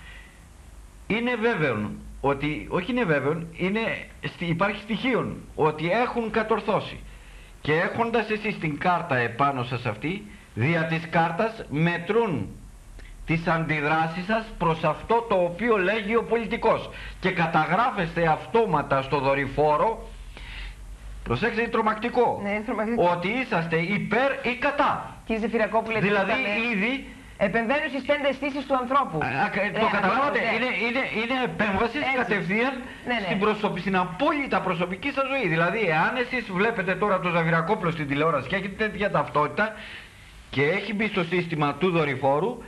Speaker 3: είναι βέβαιο ότι, όχι είναι βέβαιο, υπάρχει στοιχείων ότι έχουν κατορθώσει, και έχοντας εσείς την κάρτα επάνω σας αυτή, δια της κάρτας μετρούν τις αντιδράσεις σας προς αυτό το οποίο λέγει ο πολιτικός, και καταγράφεστε αυτόματα στο δορυφόρο. Προσέξτε, είναι τρομακτικό.
Speaker 2: Ναι, είναι τρομακτικό.
Speaker 3: Ότι είσαστε υπέρ ή κατά.
Speaker 2: Κύριε Ζεφυρακόπουλε,
Speaker 3: Δηλαδή ήδη
Speaker 2: επεμβαίνουν στις 5 αισθήσεις του ανθρώπου.
Speaker 3: Το καταλάβατε, είναι επέμβαση κατευθείαν στην απόλυτα προσωπική σας ζωή. Δηλαδή, εάν εσείς βλέπετε τώρα το Ζαφυρακόπουλο στην τηλεόραση και έχετε τέτοια ταυτότητα και έχει μπει στο σύστημα του δορυφόρου,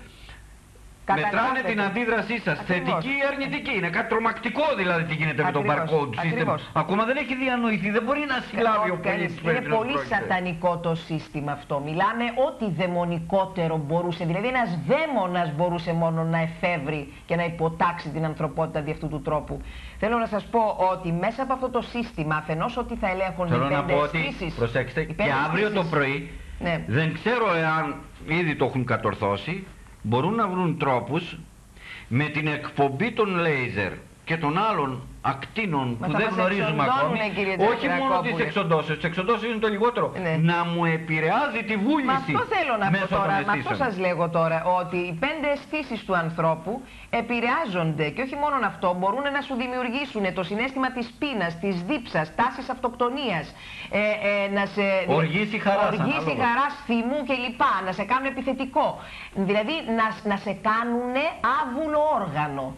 Speaker 3: μετράνε την αντίδρασή σας, θετική ή αρνητική. Είναι κάτι τρομακτικό δηλαδή τι γίνεται με τον barcode system. Ακόμα δεν έχει διανοηθεί, δεν μπορεί να συλλάβει ο πολίτης.
Speaker 2: Είναι πολύ σατανικό το σύστημα αυτό. Μιλάμε ό,τι δαιμονικότερο μπορούσε. Δηλαδή ένας δαίμονας μπορούσε μόνο να εφεύρει και να υποτάξει την ανθρωπότητα δι' αυτού του τρόπου. Θέλω να σας πω ότι μέσα από αυτό το σύστημα, αφενός ότι θα ελέγχουν οι 5 αισθήσεις.
Speaker 3: Προσέξτε, και αύριο το πρωί, δεν ξέρω εάν ήδη το έχουν κατορθώσει, μπορούν να βρουν τρόπους με την εκπομπή των λέιζερ και των άλλων ακτίνων που δεν γνωρίζουμε ακόμη, όχι μόνο τις εξοντώσεις, τις εξοντώσεις είναι το λιγότερο, να μου επηρεάζει τη βούληση.
Speaker 2: Μα αυτό θέλω να πω τώρα, μα αυτό σας λέγω τώρα, ότι οι 5 αισθήσεις του ανθρώπου επηρεάζονται, και όχι μόνο αυτό, μπορούν να σου δημιουργήσουν το συναίσθημα της πείνας, της δίψας, τάσης αυτοκτονίας, να σε
Speaker 3: οργήσει
Speaker 2: χαράς, θυμού κλπ, να σε κάνουν επιθετικό, δηλαδή να σε κάνουν άβουλο όργανο.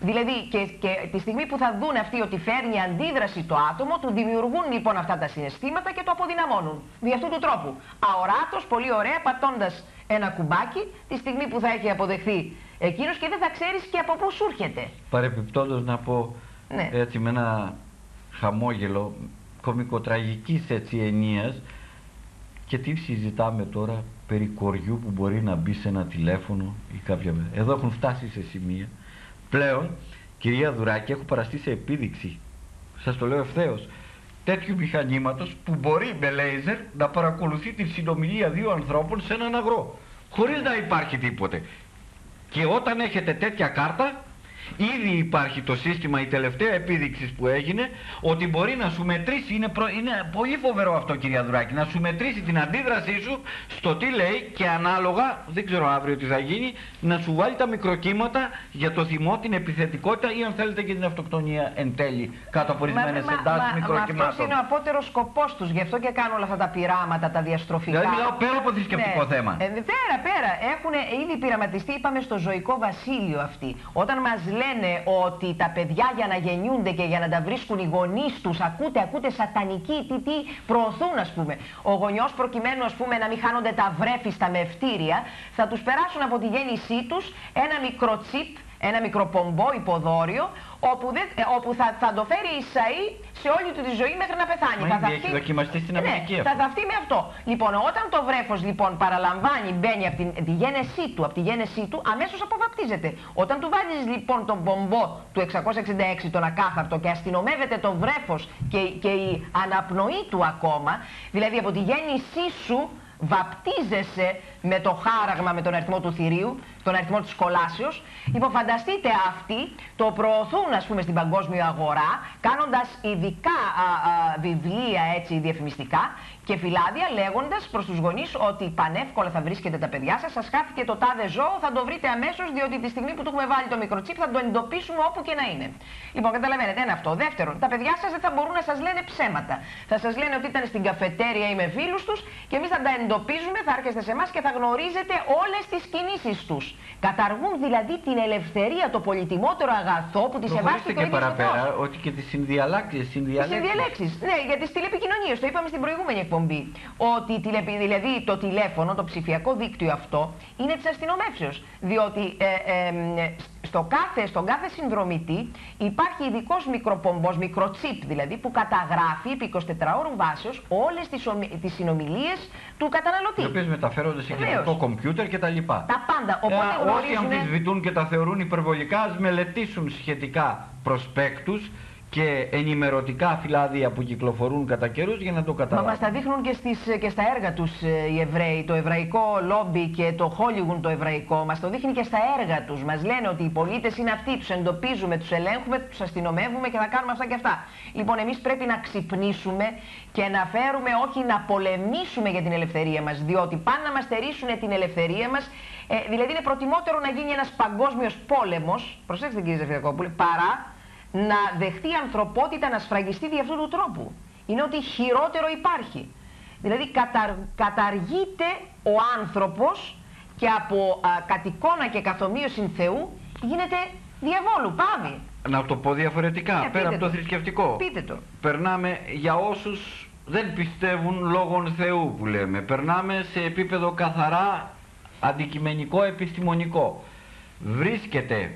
Speaker 2: Δηλαδή και τη στιγμή που θα δουν αυτοί ότι φέρνει αντίδραση το άτομο, του δημιουργούν λοιπόν αυτά τα συναισθήματα και το αποδυναμώνουν. Δι' αυτού του τρόπου. Αοράτος, πολύ ωραία, πατώντας ένα κουμπάκι, τη στιγμή που θα έχει αποδεχθεί εκείνος και δεν θα ξέρεις και από πού σου έρχεται.
Speaker 3: Παρεπιπτόντως να πω,
Speaker 2: ναι,
Speaker 3: έτσι με ένα χαμόγελο κωμικοτραγικής έτσι ενίας, και τι συζητάμε τώρα περί κοριού που μπορεί να μπει σε ένα τηλέφωνο ή κάποια... Εδώ έχουν φτάσει σε σημεία. Πλέον, κυρία Δουράκη, έχω παραστεί σε επίδειξη, σας το λέω ευθέως, τέτοιου μηχανήματος που μπορεί με λέιζερ να παρακολουθεί τη συνομιλία δύο ανθρώπων σε έναν αγρό, χωρίς να υπάρχει τίποτε. Και όταν έχετε τέτοια κάρτα, ήδη υπάρχει το σύστημα, η τελευταία επίδειξη που έγινε, ότι μπορεί να σου μετρήσει, είναι πολύ φοβερό αυτό κυρία Δουράκη, να σου μετρήσει την αντίδρασή σου στο τι λέει και ανάλογα, δεν ξέρω αύριο τι θα γίνει, να σου βάλει τα μικροκύματα για το θυμό, την επιθετικότητα ή αν θέλετε και την αυτοκτονία εν τέλει, κάτω από ορισμένες εντάσεις μικροκυμάτων.
Speaker 2: Αυτός είναι ο απότερος σκοπός τους, γι' αυτό και κάνουν όλα αυτά τα πειράματα, τα διαστροφικά.
Speaker 3: Δηλαδή μιλάω πέρα από θρησκευτικό θέμα.
Speaker 2: Πέρα. Έχουν ήδη πειραματιστεί, είπαμε, στο ζωικό βασίλειο αυτοί. Όταν μας λένε ότι τα παιδιά για να γεννιούνται και για να τα βρίσκουν οι γονείς τους, ακούτε σατανική, τι προωθούν, ας πούμε. Ο γονιός προκειμένου, ας πούμε, να μην χάνονται τα βρέφιστα με ευτήρια, θα τους περάσουν από τη γέννησή τους ένα μικρό τσιπ, ένα μικρό πομπό υποδόριο, όπου θα το φέρει Ισαΐ σε όλη του τη ζωή μέχρι να πεθάνει.
Speaker 3: Έχει δοκιμαστεί στην Αμερική αυτό.
Speaker 2: Θα ταυτεί με αυτό. Λοιπόν, όταν το βρέφος λοιπόν παραλαμβάνει, μπαίνει από τη γέννησή του, αμέσως αποβαπτίζεται. Όταν του βάλεις λοιπόν τον πομπό του 666, τον ακάθαρτο, και αστυνομεύεται το βρέφος και η αναπνοή του ακόμα, δηλαδή από τη γέννησή σου βαπτίζεσαι με το χάραγμα, με τον αριθμό του θηρίου, τον αριθμό της κολάσεως. Λοιπόν, φανταστείτε αυτοί το προωθούν, ας πούμε, στην παγκόσμια αγορά, κάνοντας ειδικά βιβλία έτσι διαφημιστικά και φυλάδια, λέγοντας προς τους γονείς ότι πανεύκολα θα βρίσκετε τα παιδιά σας, σας χάθηκε το τάδε ζώο, θα το βρείτε αμέσως, διότι τη στιγμή που του έχουμε βάλει το μικροτσίπ θα το εντοπίσουμε όπου και να είναι. Λοιπόν, καταλαβαίνετε, ένα αυτό. Δεύτερον, τα παιδιά σας δεν θα μπορούν να σας λένε ψέματα. Θα σας λένε ότι ήταν στην καφετέρια ή με φίλους τους και εμείς θα τα εντοπίζουμε, θα έρχεστε σε εμάς και θα γνωρίζετε όλες τις κινήσεις τους. Καταργούν δηλαδή την ελευθερία, το πολυτιμότερο αγαθό που τη σεβάστηκε ο ίδιος
Speaker 3: παραπέρα, ότι και τις συνδιαλέξεις.
Speaker 2: Ναι, για τις τηλεπικοινωνίες, το είπαμε στην προηγούμενη εκπομπή. Ότι δηλαδή το τηλέφωνο, το ψηφιακό δίκτυο αυτό, είναι της αστυνομεύσεως. Διότι στον κάθε συνδρομητή υπάρχει ειδικός μικροπομπός, μικροτσίπ δηλαδή, που καταγράφει επί 24 ώρων βάσεως όλες τις συνομιλίες του καταναλωτή.
Speaker 3: Οι οποίες μεταφέρονται σε κεντρικό κομπιούτερ κτλ.
Speaker 2: Τα πάντα.
Speaker 3: Όσοι αμφισβητούν και τα θεωρούν υπερβολικά, ας μελετήσουν σχετικά προσπέκτους και ενημερωτικά φυλάδια που κυκλοφορούν κατά καιρούς για να το καταλάβουν.
Speaker 2: Μα μας τα δείχνουν και στα έργα τους οι Εβραίοι. Το εβραϊκό λόμπι και το Hollywood το εβραϊκό μας το δείχνει και στα έργα τους. Μας λένε ότι οι πολίτες είναι αυτοί, τους εντοπίζουμε, τους ελέγχουμε, τους αστυνομεύουμε και θα κάνουμε αυτά και αυτά. Λοιπόν, εμείς πρέπει να ξυπνήσουμε και να φέρουμε, όχι να πολεμήσουμε για την ελευθερία μας, διότι πάνε να μας στερήσουν την ελευθερία μας. Δηλαδή είναι προτιμότερο να γίνει ένας παγκόσμιος πόλεμος, προσέξτε κύριε Ζαφυρακόπουλε, παρά να δεχτεί η ανθρωπότητα να σφραγιστεί δι' αυτού του τρόπου. Είναι ότι χειρότερο υπάρχει. Δηλαδή καταργείται ο άνθρωπος και από κατ' εικόνα και καθομοίωση Θεού γίνεται διαβόλου, πάβει.
Speaker 3: Να το πω διαφορετικά, πέρα από το θρησκευτικό.
Speaker 2: Πείτε το.
Speaker 3: Περνάμε για όσους δεν πιστεύουν λόγων Θεού που λέμε. Περνάμε σε επίπεδο καθαρά αντικειμενικό, επιστημονικό. Βρίσκεται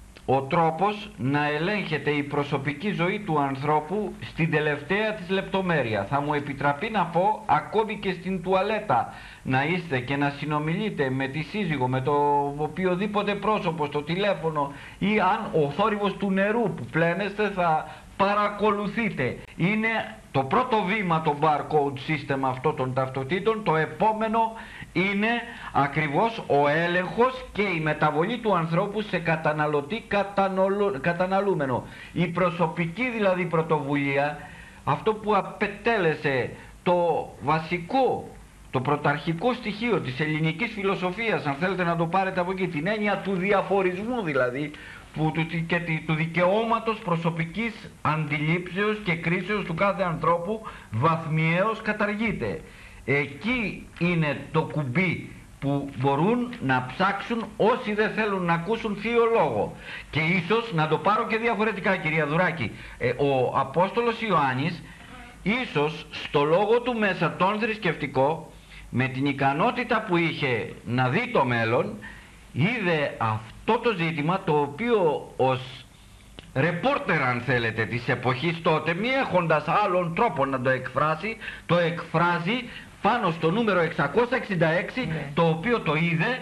Speaker 3: ο τρόπος να ελέγχεται η προσωπική ζωή του ανθρώπου στην τελευταία της λεπτομέρεια. Θα μου επιτραπεί να πω, ακόμη και στην τουαλέτα να είστε και να συνομιλείτε με τη σύζυγο, με το οποιοδήποτε πρόσωπο στο τηλέφωνο, ή αν ο θόρυβος του νερού που πλένεστε θα παρακολουθείτε. Είναι το πρώτο βήμα το barcode system αυτό των ταυτοτήτων. Το επόμενο είναι ακριβώς ο έλεγχος και η μεταβολή του ανθρώπου σε καταναλωτή καταναλούμενο. Η προσωπική δηλαδή πρωτοβουλία, αυτό που απετέλεσε το βασικό, το πρωταρχικό στοιχείο της ελληνικής φιλοσοφίας, αν θέλετε να το πάρετε από εκεί, την έννοια του διαφορισμού δηλαδή, και του δικαιώματος προσωπικής αντιλήψεως και κρίσεως του κάθε ανθρώπου, βαθμιαίως καταργείται. Εκεί είναι το κουμπί που μπορούν να ψάξουν όσοι δεν θέλουν να ακούσουν θείο λόγο. Και ίσως να το πάρω και διαφορετικά, κυρία Δουράκη. Ο Απόστολος Ιωάννης ίσως στο λόγο του μέσα τον θρησκευτικό, με την ικανότητα που είχε να δει το μέλλον, είδε αυτό το ζήτημα, το οποίο ως ρεπόρτερ, αν θέλετε, της εποχής τότε, μη έχοντας άλλον τρόπο να το εκφράσει, το εκφράζει πάνω στο νούμερο 666,
Speaker 2: ναι.
Speaker 3: το οποίο το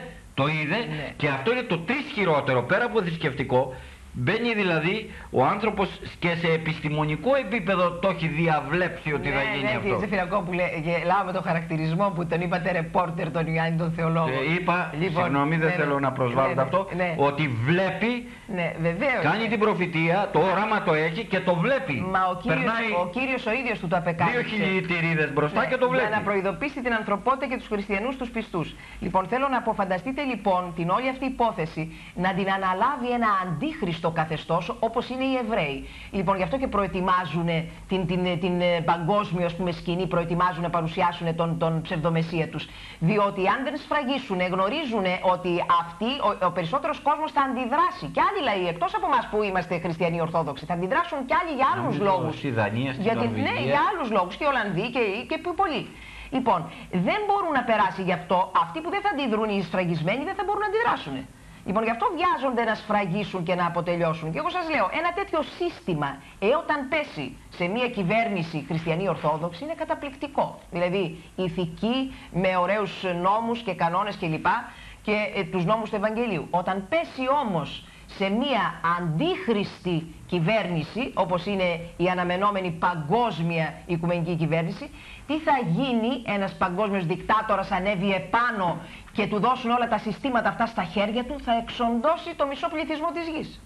Speaker 3: είδε
Speaker 2: Ναι.
Speaker 3: και αυτό είναι το τρεις χειρότερο, πέρα από θρησκευτικό. Μπαίνει δηλαδή ο άνθρωπος και σε επιστημονικό επίπεδο το έχει διαβλέψει ότι θα γίνει αυτό.
Speaker 2: Κύριε Ζεφυρακόπουλε, γελάω με τον χαρακτηρισμό που τον είπατε ρεπόρτερ τον Ιωάννη τον Θεολόγο.
Speaker 3: Είπα,
Speaker 2: Λοιπόν,
Speaker 3: συγγνώμη, δεν θέλω να προσβάλλω αυτό, ότι βλέπει,
Speaker 2: βεβαίως,
Speaker 3: κάνει την προφητεία, το όραμα το έχει και το βλέπει.
Speaker 2: Μα ο Κύριος ο ίδιος του το απεκάλυψε.
Speaker 3: 2 χιλιοιτηρίδες μπροστά και το βλέπει.
Speaker 2: Για να προειδοποιήσει την ανθρωπότητα και τους χριστιανούς τους πιστούς. Λοιπόν, θέλω να αποφανταστείτε λοιπόν την όλη αυτή υπόθεση να την αναλάβει ένα αντίχριστο καθεστώς, όπως είναι οι Εβραίοι. Λοιπόν, γι' αυτό και προετοιμάζουν την παγκόσμια, ας πούμε, σκηνή, προετοιμάζουν να παρουσιάσουν τον ψευδομεσσία τους. Διότι αν δεν σφραγίσουν, γνωρίζουν ότι ο περισσότερος κόσμος θα αντιδράσει. Και άλλοι λαοί, εκτός από εμάς που είμαστε χριστιανοί Ορθόδοξοι, θα αντιδράσουν και άλλοι για άλλους λόγους.
Speaker 3: Στη Δανία, στην Νορβηγία.
Speaker 2: Ναι, για άλλους λόγους. Και οι Ολλανδοί και πολλοί. Λοιπόν, δεν μπορούν να περάσει γι' αυτό. Αυτοί που δεν θα αντιδρούν, οι σφραγισμένοι, δεν θα μπορούν να αντιδράσουν. Λοιπόν, γι' αυτό βιάζονται να σφραγίσουν και να αποτελειώσουν. Και εγώ σας λέω, ένα τέτοιο σύστημα, όταν πέσει σε μια κυβέρνηση χριστιανή Ορθόδοξη, είναι καταπληκτικό. Δηλαδή, ηθική, με ωραίους νόμους και κανόνες κλπ. Και τους νόμους του Ευαγγελίου. Όταν πέσει όμως σε μια αντίχριστη κυβέρνηση, όπως είναι η αναμενόμενη παγκόσμια οικουμενική κυβέρνηση, τι θα γίνει? Ένας παγκόσμιος δικτάτορας ανέβει επάνω και του δώσουν όλα τα συστήματα αυτά στα χέρια του, θα εξοντώσει το μισό πληθυσμό της γης.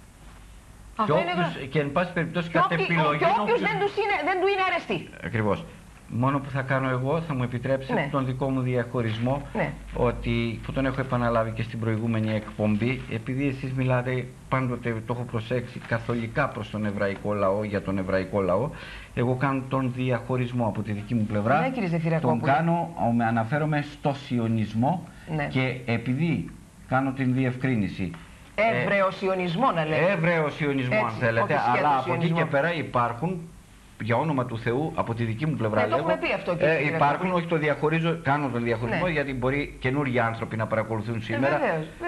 Speaker 3: Και εν πάση περιπτώσει κατ' επιλογή.
Speaker 2: Και όποιος δεν του είναι αρεστή.
Speaker 3: Ακριβώς. Μόνο που θα κάνω εγώ, θα μου επιτρέψετε τον δικό μου διαχωρισμό, ότι, που τον έχω επαναλάβει και στην προηγούμενη εκπομπή, επειδή εσείς μιλάτε πάντοτε, το έχω προσέξει, καθολικά προς τον εβραϊκό λαό, για τον εβραϊκό λαό, εγώ κάνω τον διαχωρισμό από τη δική μου πλευρά, τον κάνω, αναφέρομαι στο σιωνισμό και επειδή κάνω την διευκρίνηση.
Speaker 2: Εβραίο σιωνισμό να λέμε.
Speaker 3: Εβραίο σιωνισμό αν θέλετε, αλλά από εκεί και πέρα υπάρχουν, για όνομα του Θεού, από τη δική μου πλευρά
Speaker 2: λέγω,
Speaker 3: υπάρχουν, όχι το διαχωρίζω, κάνω τον διαχωρισμό, γιατί μπορεί καινούργιοι άνθρωποι να παρακολουθούν σήμερα,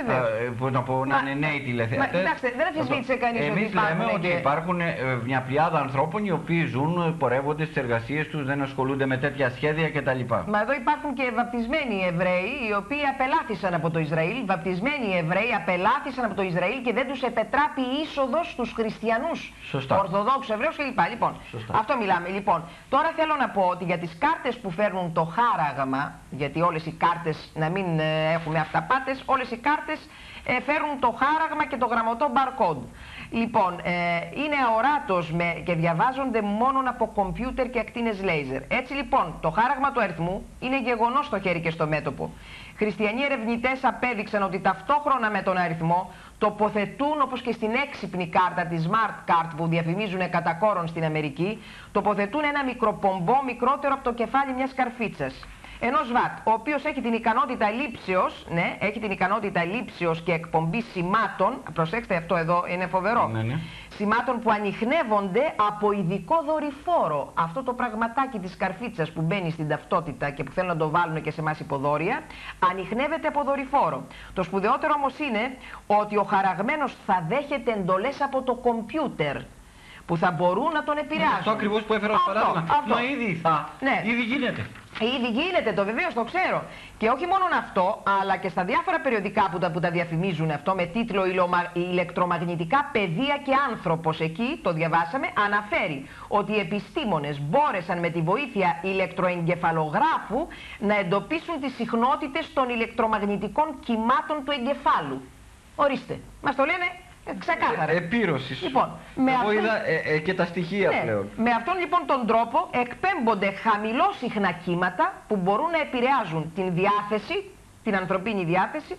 Speaker 3: να είναι νέοι τηλεθεατές.
Speaker 2: Κοιτάξτε, δεν αμφισβήτησε κανείς ότι
Speaker 3: εμείς λέμε ότι υπάρχουν μια πλειάδα ανθρώπων οι οποίοι ζουν, πορεύονται στις εργασίες τους, δεν ασχολούνται με τέτοια σχέδια κτλ.
Speaker 2: Μα εδώ υπάρχουν και βαπτισμένοι Εβραίοι, οι οποίοι απελάθησαν από το Ισραήλ, βαπτισμένοι Εβραίοι απελάθησαν από το Ισραήλ και δεν τους επετράπει η είσοδος στους χριστιανούς, Ορθοδόξους Εβραίους κλπ. Λοιπόν, αυτό μιλάμε. Λοιπόν, τώρα θέλω να πω ότι για τις κάρτες που φέρνουν το χάραγμα, γιατί όλες οι κάρτες, να μην έχουμε αυταπάτες, όλες οι κάρτες φέρνουν το χάραγμα και το γραμμωτό barcode. Λοιπόν, είναι αοράτος και διαβάζονται μόνο από κομπιούτερ και ακτίνες λέιζερ. Έτσι λοιπόν, το χάραγμα του αριθμού είναι γεγονός στο χέρι και στο μέτωπο. Χριστιανοί ερευνητές απέδειξαν ότι ταυτόχρονα με τον αριθμό τοποθετούν, όπως και στην έξυπνη κάρτα, τη Smart Card που διαφημίζουν κατά κόρον στην Αμερική, τοποθετούν ένα μικροπομπό μικρότερο από το κεφάλι μιας καρφίτσας. Ενός βατ, ο οποίος έχει την ικανότητα λήψεως, έχει την ικανότητα λήψεως και εκπομπής σημάτων, προσέξτε αυτό εδώ, είναι φοβερό, σημάτων που ανιχνεύονται από ειδικό δορυφόρο. Αυτό το πραγματάκι της καρφίτσας που μπαίνει στην ταυτότητα και που θέλουν να το βάλουν και σε εμάς υποδόρια, ανιχνεύεται από δορυφόρο. Το σπουδαιότερο όμως είναι ότι ο χαραγμένος θα δέχεται εντολές από το κομπιούτερ, που θα μπορούν να τον επηρεάσουν.
Speaker 3: Αυτό ακριβώς που έφερα ως παράδειγμα. Μα ήδη γίνεται.
Speaker 2: Ήδη γίνεται, το βεβαίως το ξέρω. Και όχι μόνο αυτό, αλλά και στα διάφορα περιοδικά που τα διαφημίζουν αυτό με τίτλο «Ηλεκτρομαγνητικά πεδία και άνθρωπος», εκεί το διαβάσαμε, αναφέρει ότι οι επιστήμονες μπόρεσαν με τη βοήθεια ηλεκτροεγκεφαλογράφου να εντοπίσουν τις συχνότητες των ηλεκτρομαγνητικών κυμάτων του εγκεφάλου. Ορίστε, μας το λένε ξεκάθαρα.
Speaker 3: Επίρρωσης.
Speaker 2: Λοιπόν,
Speaker 3: εγώ είδα και τα στοιχεία πλέον.
Speaker 2: Με αυτόν λοιπόν τον τρόπο εκπέμπονται χαμηλόσυχνα κύματα που μπορούν να επηρεάζουν την διάθεση, την ανθρωπίνη διάθεση,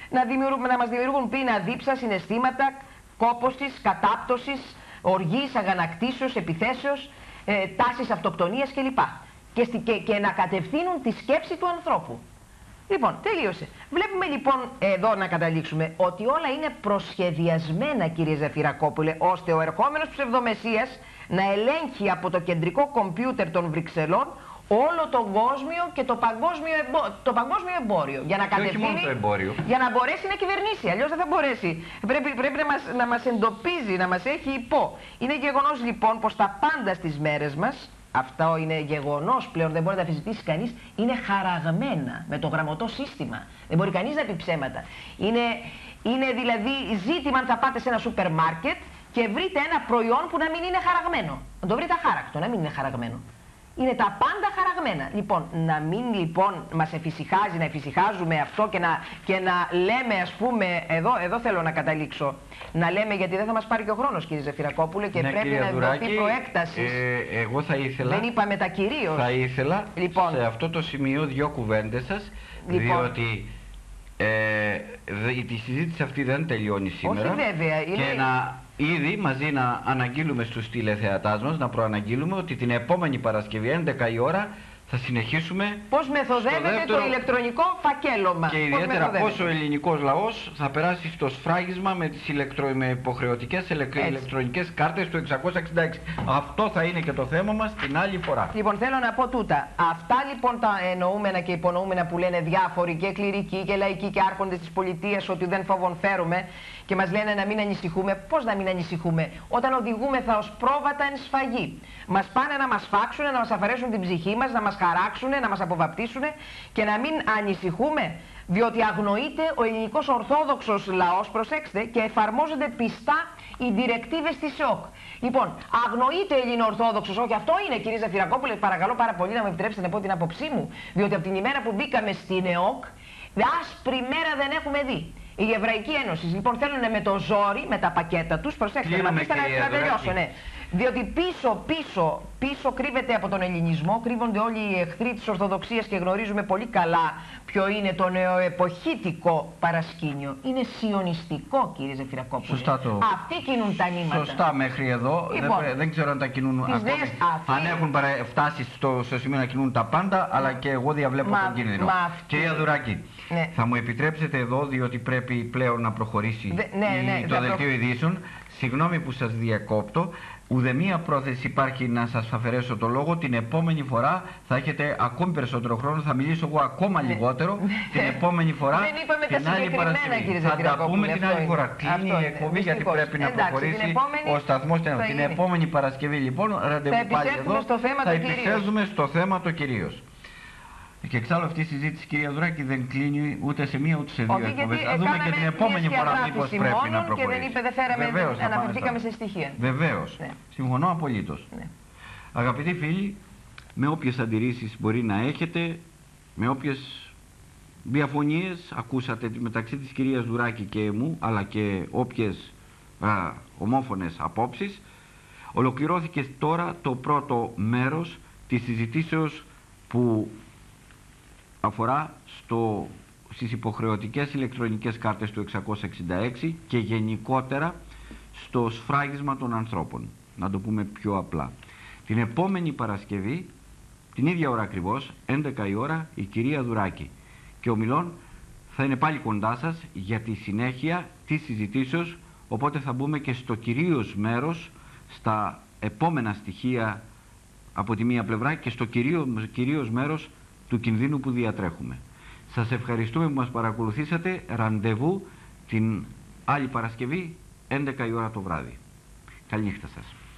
Speaker 2: να μας δημιουργούν πείνα, δίψα, συναισθήματα, κόπωσης, κατάπτωσης, οργής, αγανακτήσεως, επιθέσεως, τάσεις αυτοκτονίας κλπ. Και να κατευθύνουν τη σκέψη του ανθρώπου. Λοιπόν, τελείωσε. Βλέπουμε λοιπόν εδώ να καταλήξουμε ότι όλα είναι προσχεδιασμένα, κύριε Ζαφυρακόπουλε, ώστε ο ερχόμενος ψευδομεσσίας να ελέγχει από το κεντρικό κομπιούτερ των Βρυξελών όλο τον κόσμο και το παγκόσμιο εμπόριο. Για να κατευθύνει, για να μπορέσει να κυβερνήσει. Αλλιώς δεν θα μπορέσει. Πρέπει να μας εντοπίζει, να μας έχει υπό. Είναι γεγονός λοιπόν πως τα πάντα στις μέρες μας, αυτό είναι γεγονός πλέον, δεν μπορεί να τα αφισβητήσει κανείς, είναι χαραγμένα με το γραμμωτό σύστημα. Δεν μπορεί κανείς να πει ψέματα. Είναι δηλαδή ζήτημα αν θα πάτε σε ένα σούπερ μάρκετ και βρείτε ένα προϊόν που να μην είναι χαραγμένο. Να το βρείτε αχάρακτο, να μην είναι χαραγμένο. Είναι τα πάντα χαραγμένα. Λοιπόν, να μην λοιπόν μας εφησυχάζει, να εφησυχάζουμε αυτό και να λέμε, ας πούμε, εδώ θέλω να καταλήξω, να λέμε, γιατί δεν θα μας πάρει και ο χρόνος, κύριε Ζαφυρακόπουλε, και πρέπει να δοθεί προέκταση.
Speaker 3: Εγώ θα ήθελα.
Speaker 2: Δεν είπαμε τα κυρίως.
Speaker 3: Θα ήθελα
Speaker 2: λοιπόν,
Speaker 3: σε αυτό το σημείο δύο κουβέντες σας, λοιπόν, διότι τη συζήτηση αυτή δεν τελειώνει σήμερα.
Speaker 2: Όχι βέβαια.
Speaker 3: Και ήδη μαζί να αναγγείλουμε στους τηλεθεατάς μας, να προαναγγείλουμε ότι την επόμενη Παρασκευή 11 η ώρα θα συνεχίσουμε
Speaker 2: πώς μεθοδεύεται το ηλεκτρονικό φακέλωμα.
Speaker 3: Και ιδιαίτερα πώς ο ελληνικός λαός θα περάσει στο σφράγισμα με τις υποχρεωτικές ηλεκτρονικές κάρτες του 666. Αυτό θα είναι και το θέμα μας την άλλη φορά.
Speaker 2: Λοιπόν, θέλω να πω τούτα. Αυτά λοιπόν τα εννοούμενα και υπονοούμενα που λένε διάφοροι και κληρικοί και λαϊκοί και άρχοντες της πολιτείας, ότι δεν φόβον φέρουμε και μας λένε να μην ανησυχούμε. Πώς να μην ανησυχούμε, όταν οδηγούμεθα ως πρόβατα εν σφαγή? Μας πάνε να μας φάξουν, να μας αφαιρέσουν την ψυχή μας, να μας χαράξουν, να μας αποβαπτίσουν και να μην ανησυχούμε, διότι αγνοείται ο ελληνικός ορθόδοξος λαός, προσέξτε, και εφαρμόζονται πιστά οι διρεκτίβες της ΕΟΚ. Λοιπόν, αγνοείται ο ελληνοορθόδοξος, όχι αυτό είναι, κύριε Ζαφυρακόπουλε, παρακαλώ πάρα πολύ να μου επιτρέψετε να πω την άποψή μου, διότι από την ημέρα που μπήκαμε στην ΕΟΚ, άσπρη μέρα δεν έχουμε δει. Η Εβραϊκή Ένωση λοιπόν θέλουν με το ζόρι, με τα πακέτα τους, προσέξτε, να τελειώσω, ναι. Διότι πίσω κρύβεται από τον ελληνισμό, κρύβονται όλοι οι εχθροί της Ορθοδοξίας και γνωρίζουμε πολύ καλά ποιο είναι το νεοεποχήτικο παρασκήνιο. Είναι σιωνιστικό, κύριε Ζαφυρακόπουλε.
Speaker 3: Σωστά το.
Speaker 2: Αυτοί κινούν τα νήματα.
Speaker 3: Σωστά μέχρι εδώ. Λοιπόν, δεν ξέρω αν τα κινούν ακόμη. Αν έχουν φτάσει στο σημείο να κινούν τα πάντα, αλλά και εγώ διαβλέπω τον κίνδυνο. Κύριε Αδουράκη, ναι, θα μου επιτρέψετε εδώ, διότι πρέπει πλέον να προχωρήσει το δελτίο ειδήσεων. Συγγνώμη που σας διακόπτω. Ουδεμία πρόθεση υπάρχει να σας αφαιρέσω το λόγο. Την επόμενη φορά θα έχετε ακόμη περισσότερο χρόνο. Θα μιλήσω εγώ ακόμα λιγότερο. Την επόμενη φορά.
Speaker 2: Δεν είπαμε τα συγκεκριμένα, κύριε Ζαφυρακόπουλε.
Speaker 3: Θα τα πούμε την άλλη φορά. Κλείνει η εκπομπή γιατί πρέπει να προχωρήσει ο σταθμός. Την επόμενη Παρασκευή λοιπόν, ραντεβού πάλι εδώ. Θα επισέλθουμε στο θέμα το κυρίως. Και εξάλλου αυτή η συζήτηση, κυρία Δουράκη, δεν κλείνει ούτε σε μία ούτε σε δύο εκπομπές. Θα δούμε και την επόμενη φορά μήπως πρέπει να προχωρήσει.
Speaker 2: Και δεν φέραμε, αναφερθήκαμε σε στοιχεία.
Speaker 3: Βεβαίως. Ναι. Συμφωνώ απολύτως. Ναι. Αγαπητοί φίλοι, με όποιες αντιρρήσεις μπορεί να έχετε, με όποιες διαφωνίες ακούσατε μεταξύ της κυρίας Δουράκη και μου, αλλά και όποιες ομόφωνες απόψεις, ολοκληρώθηκε τώρα το πρώτο μέρος της συζητήσεως που αφορά στις υποχρεωτικές ηλεκτρονικές κάρτες του 666 και γενικότερα στο σφράγισμα των ανθρώπων. Να το πούμε πιο απλά. Την επόμενη Παρασκευή, την ίδια ώρα ακριβώς, 11 η ώρα, η κυρία Δουράκη και ο Μιλών θα είναι πάλι κοντά σας για τη συνέχεια της συζητήσεως, οπότε θα μπούμε και στο κυρίως μέρος, στα επόμενα στοιχεία από τη μία πλευρά και στο κυρίως μέρος του κινδύνου που διατρέχουμε. Σας ευχαριστούμε που μας παρακολουθήσατε. Ραντεβού την άλλη Παρασκευή 11 η ώρα το βράδυ. Καληνύχτα σας.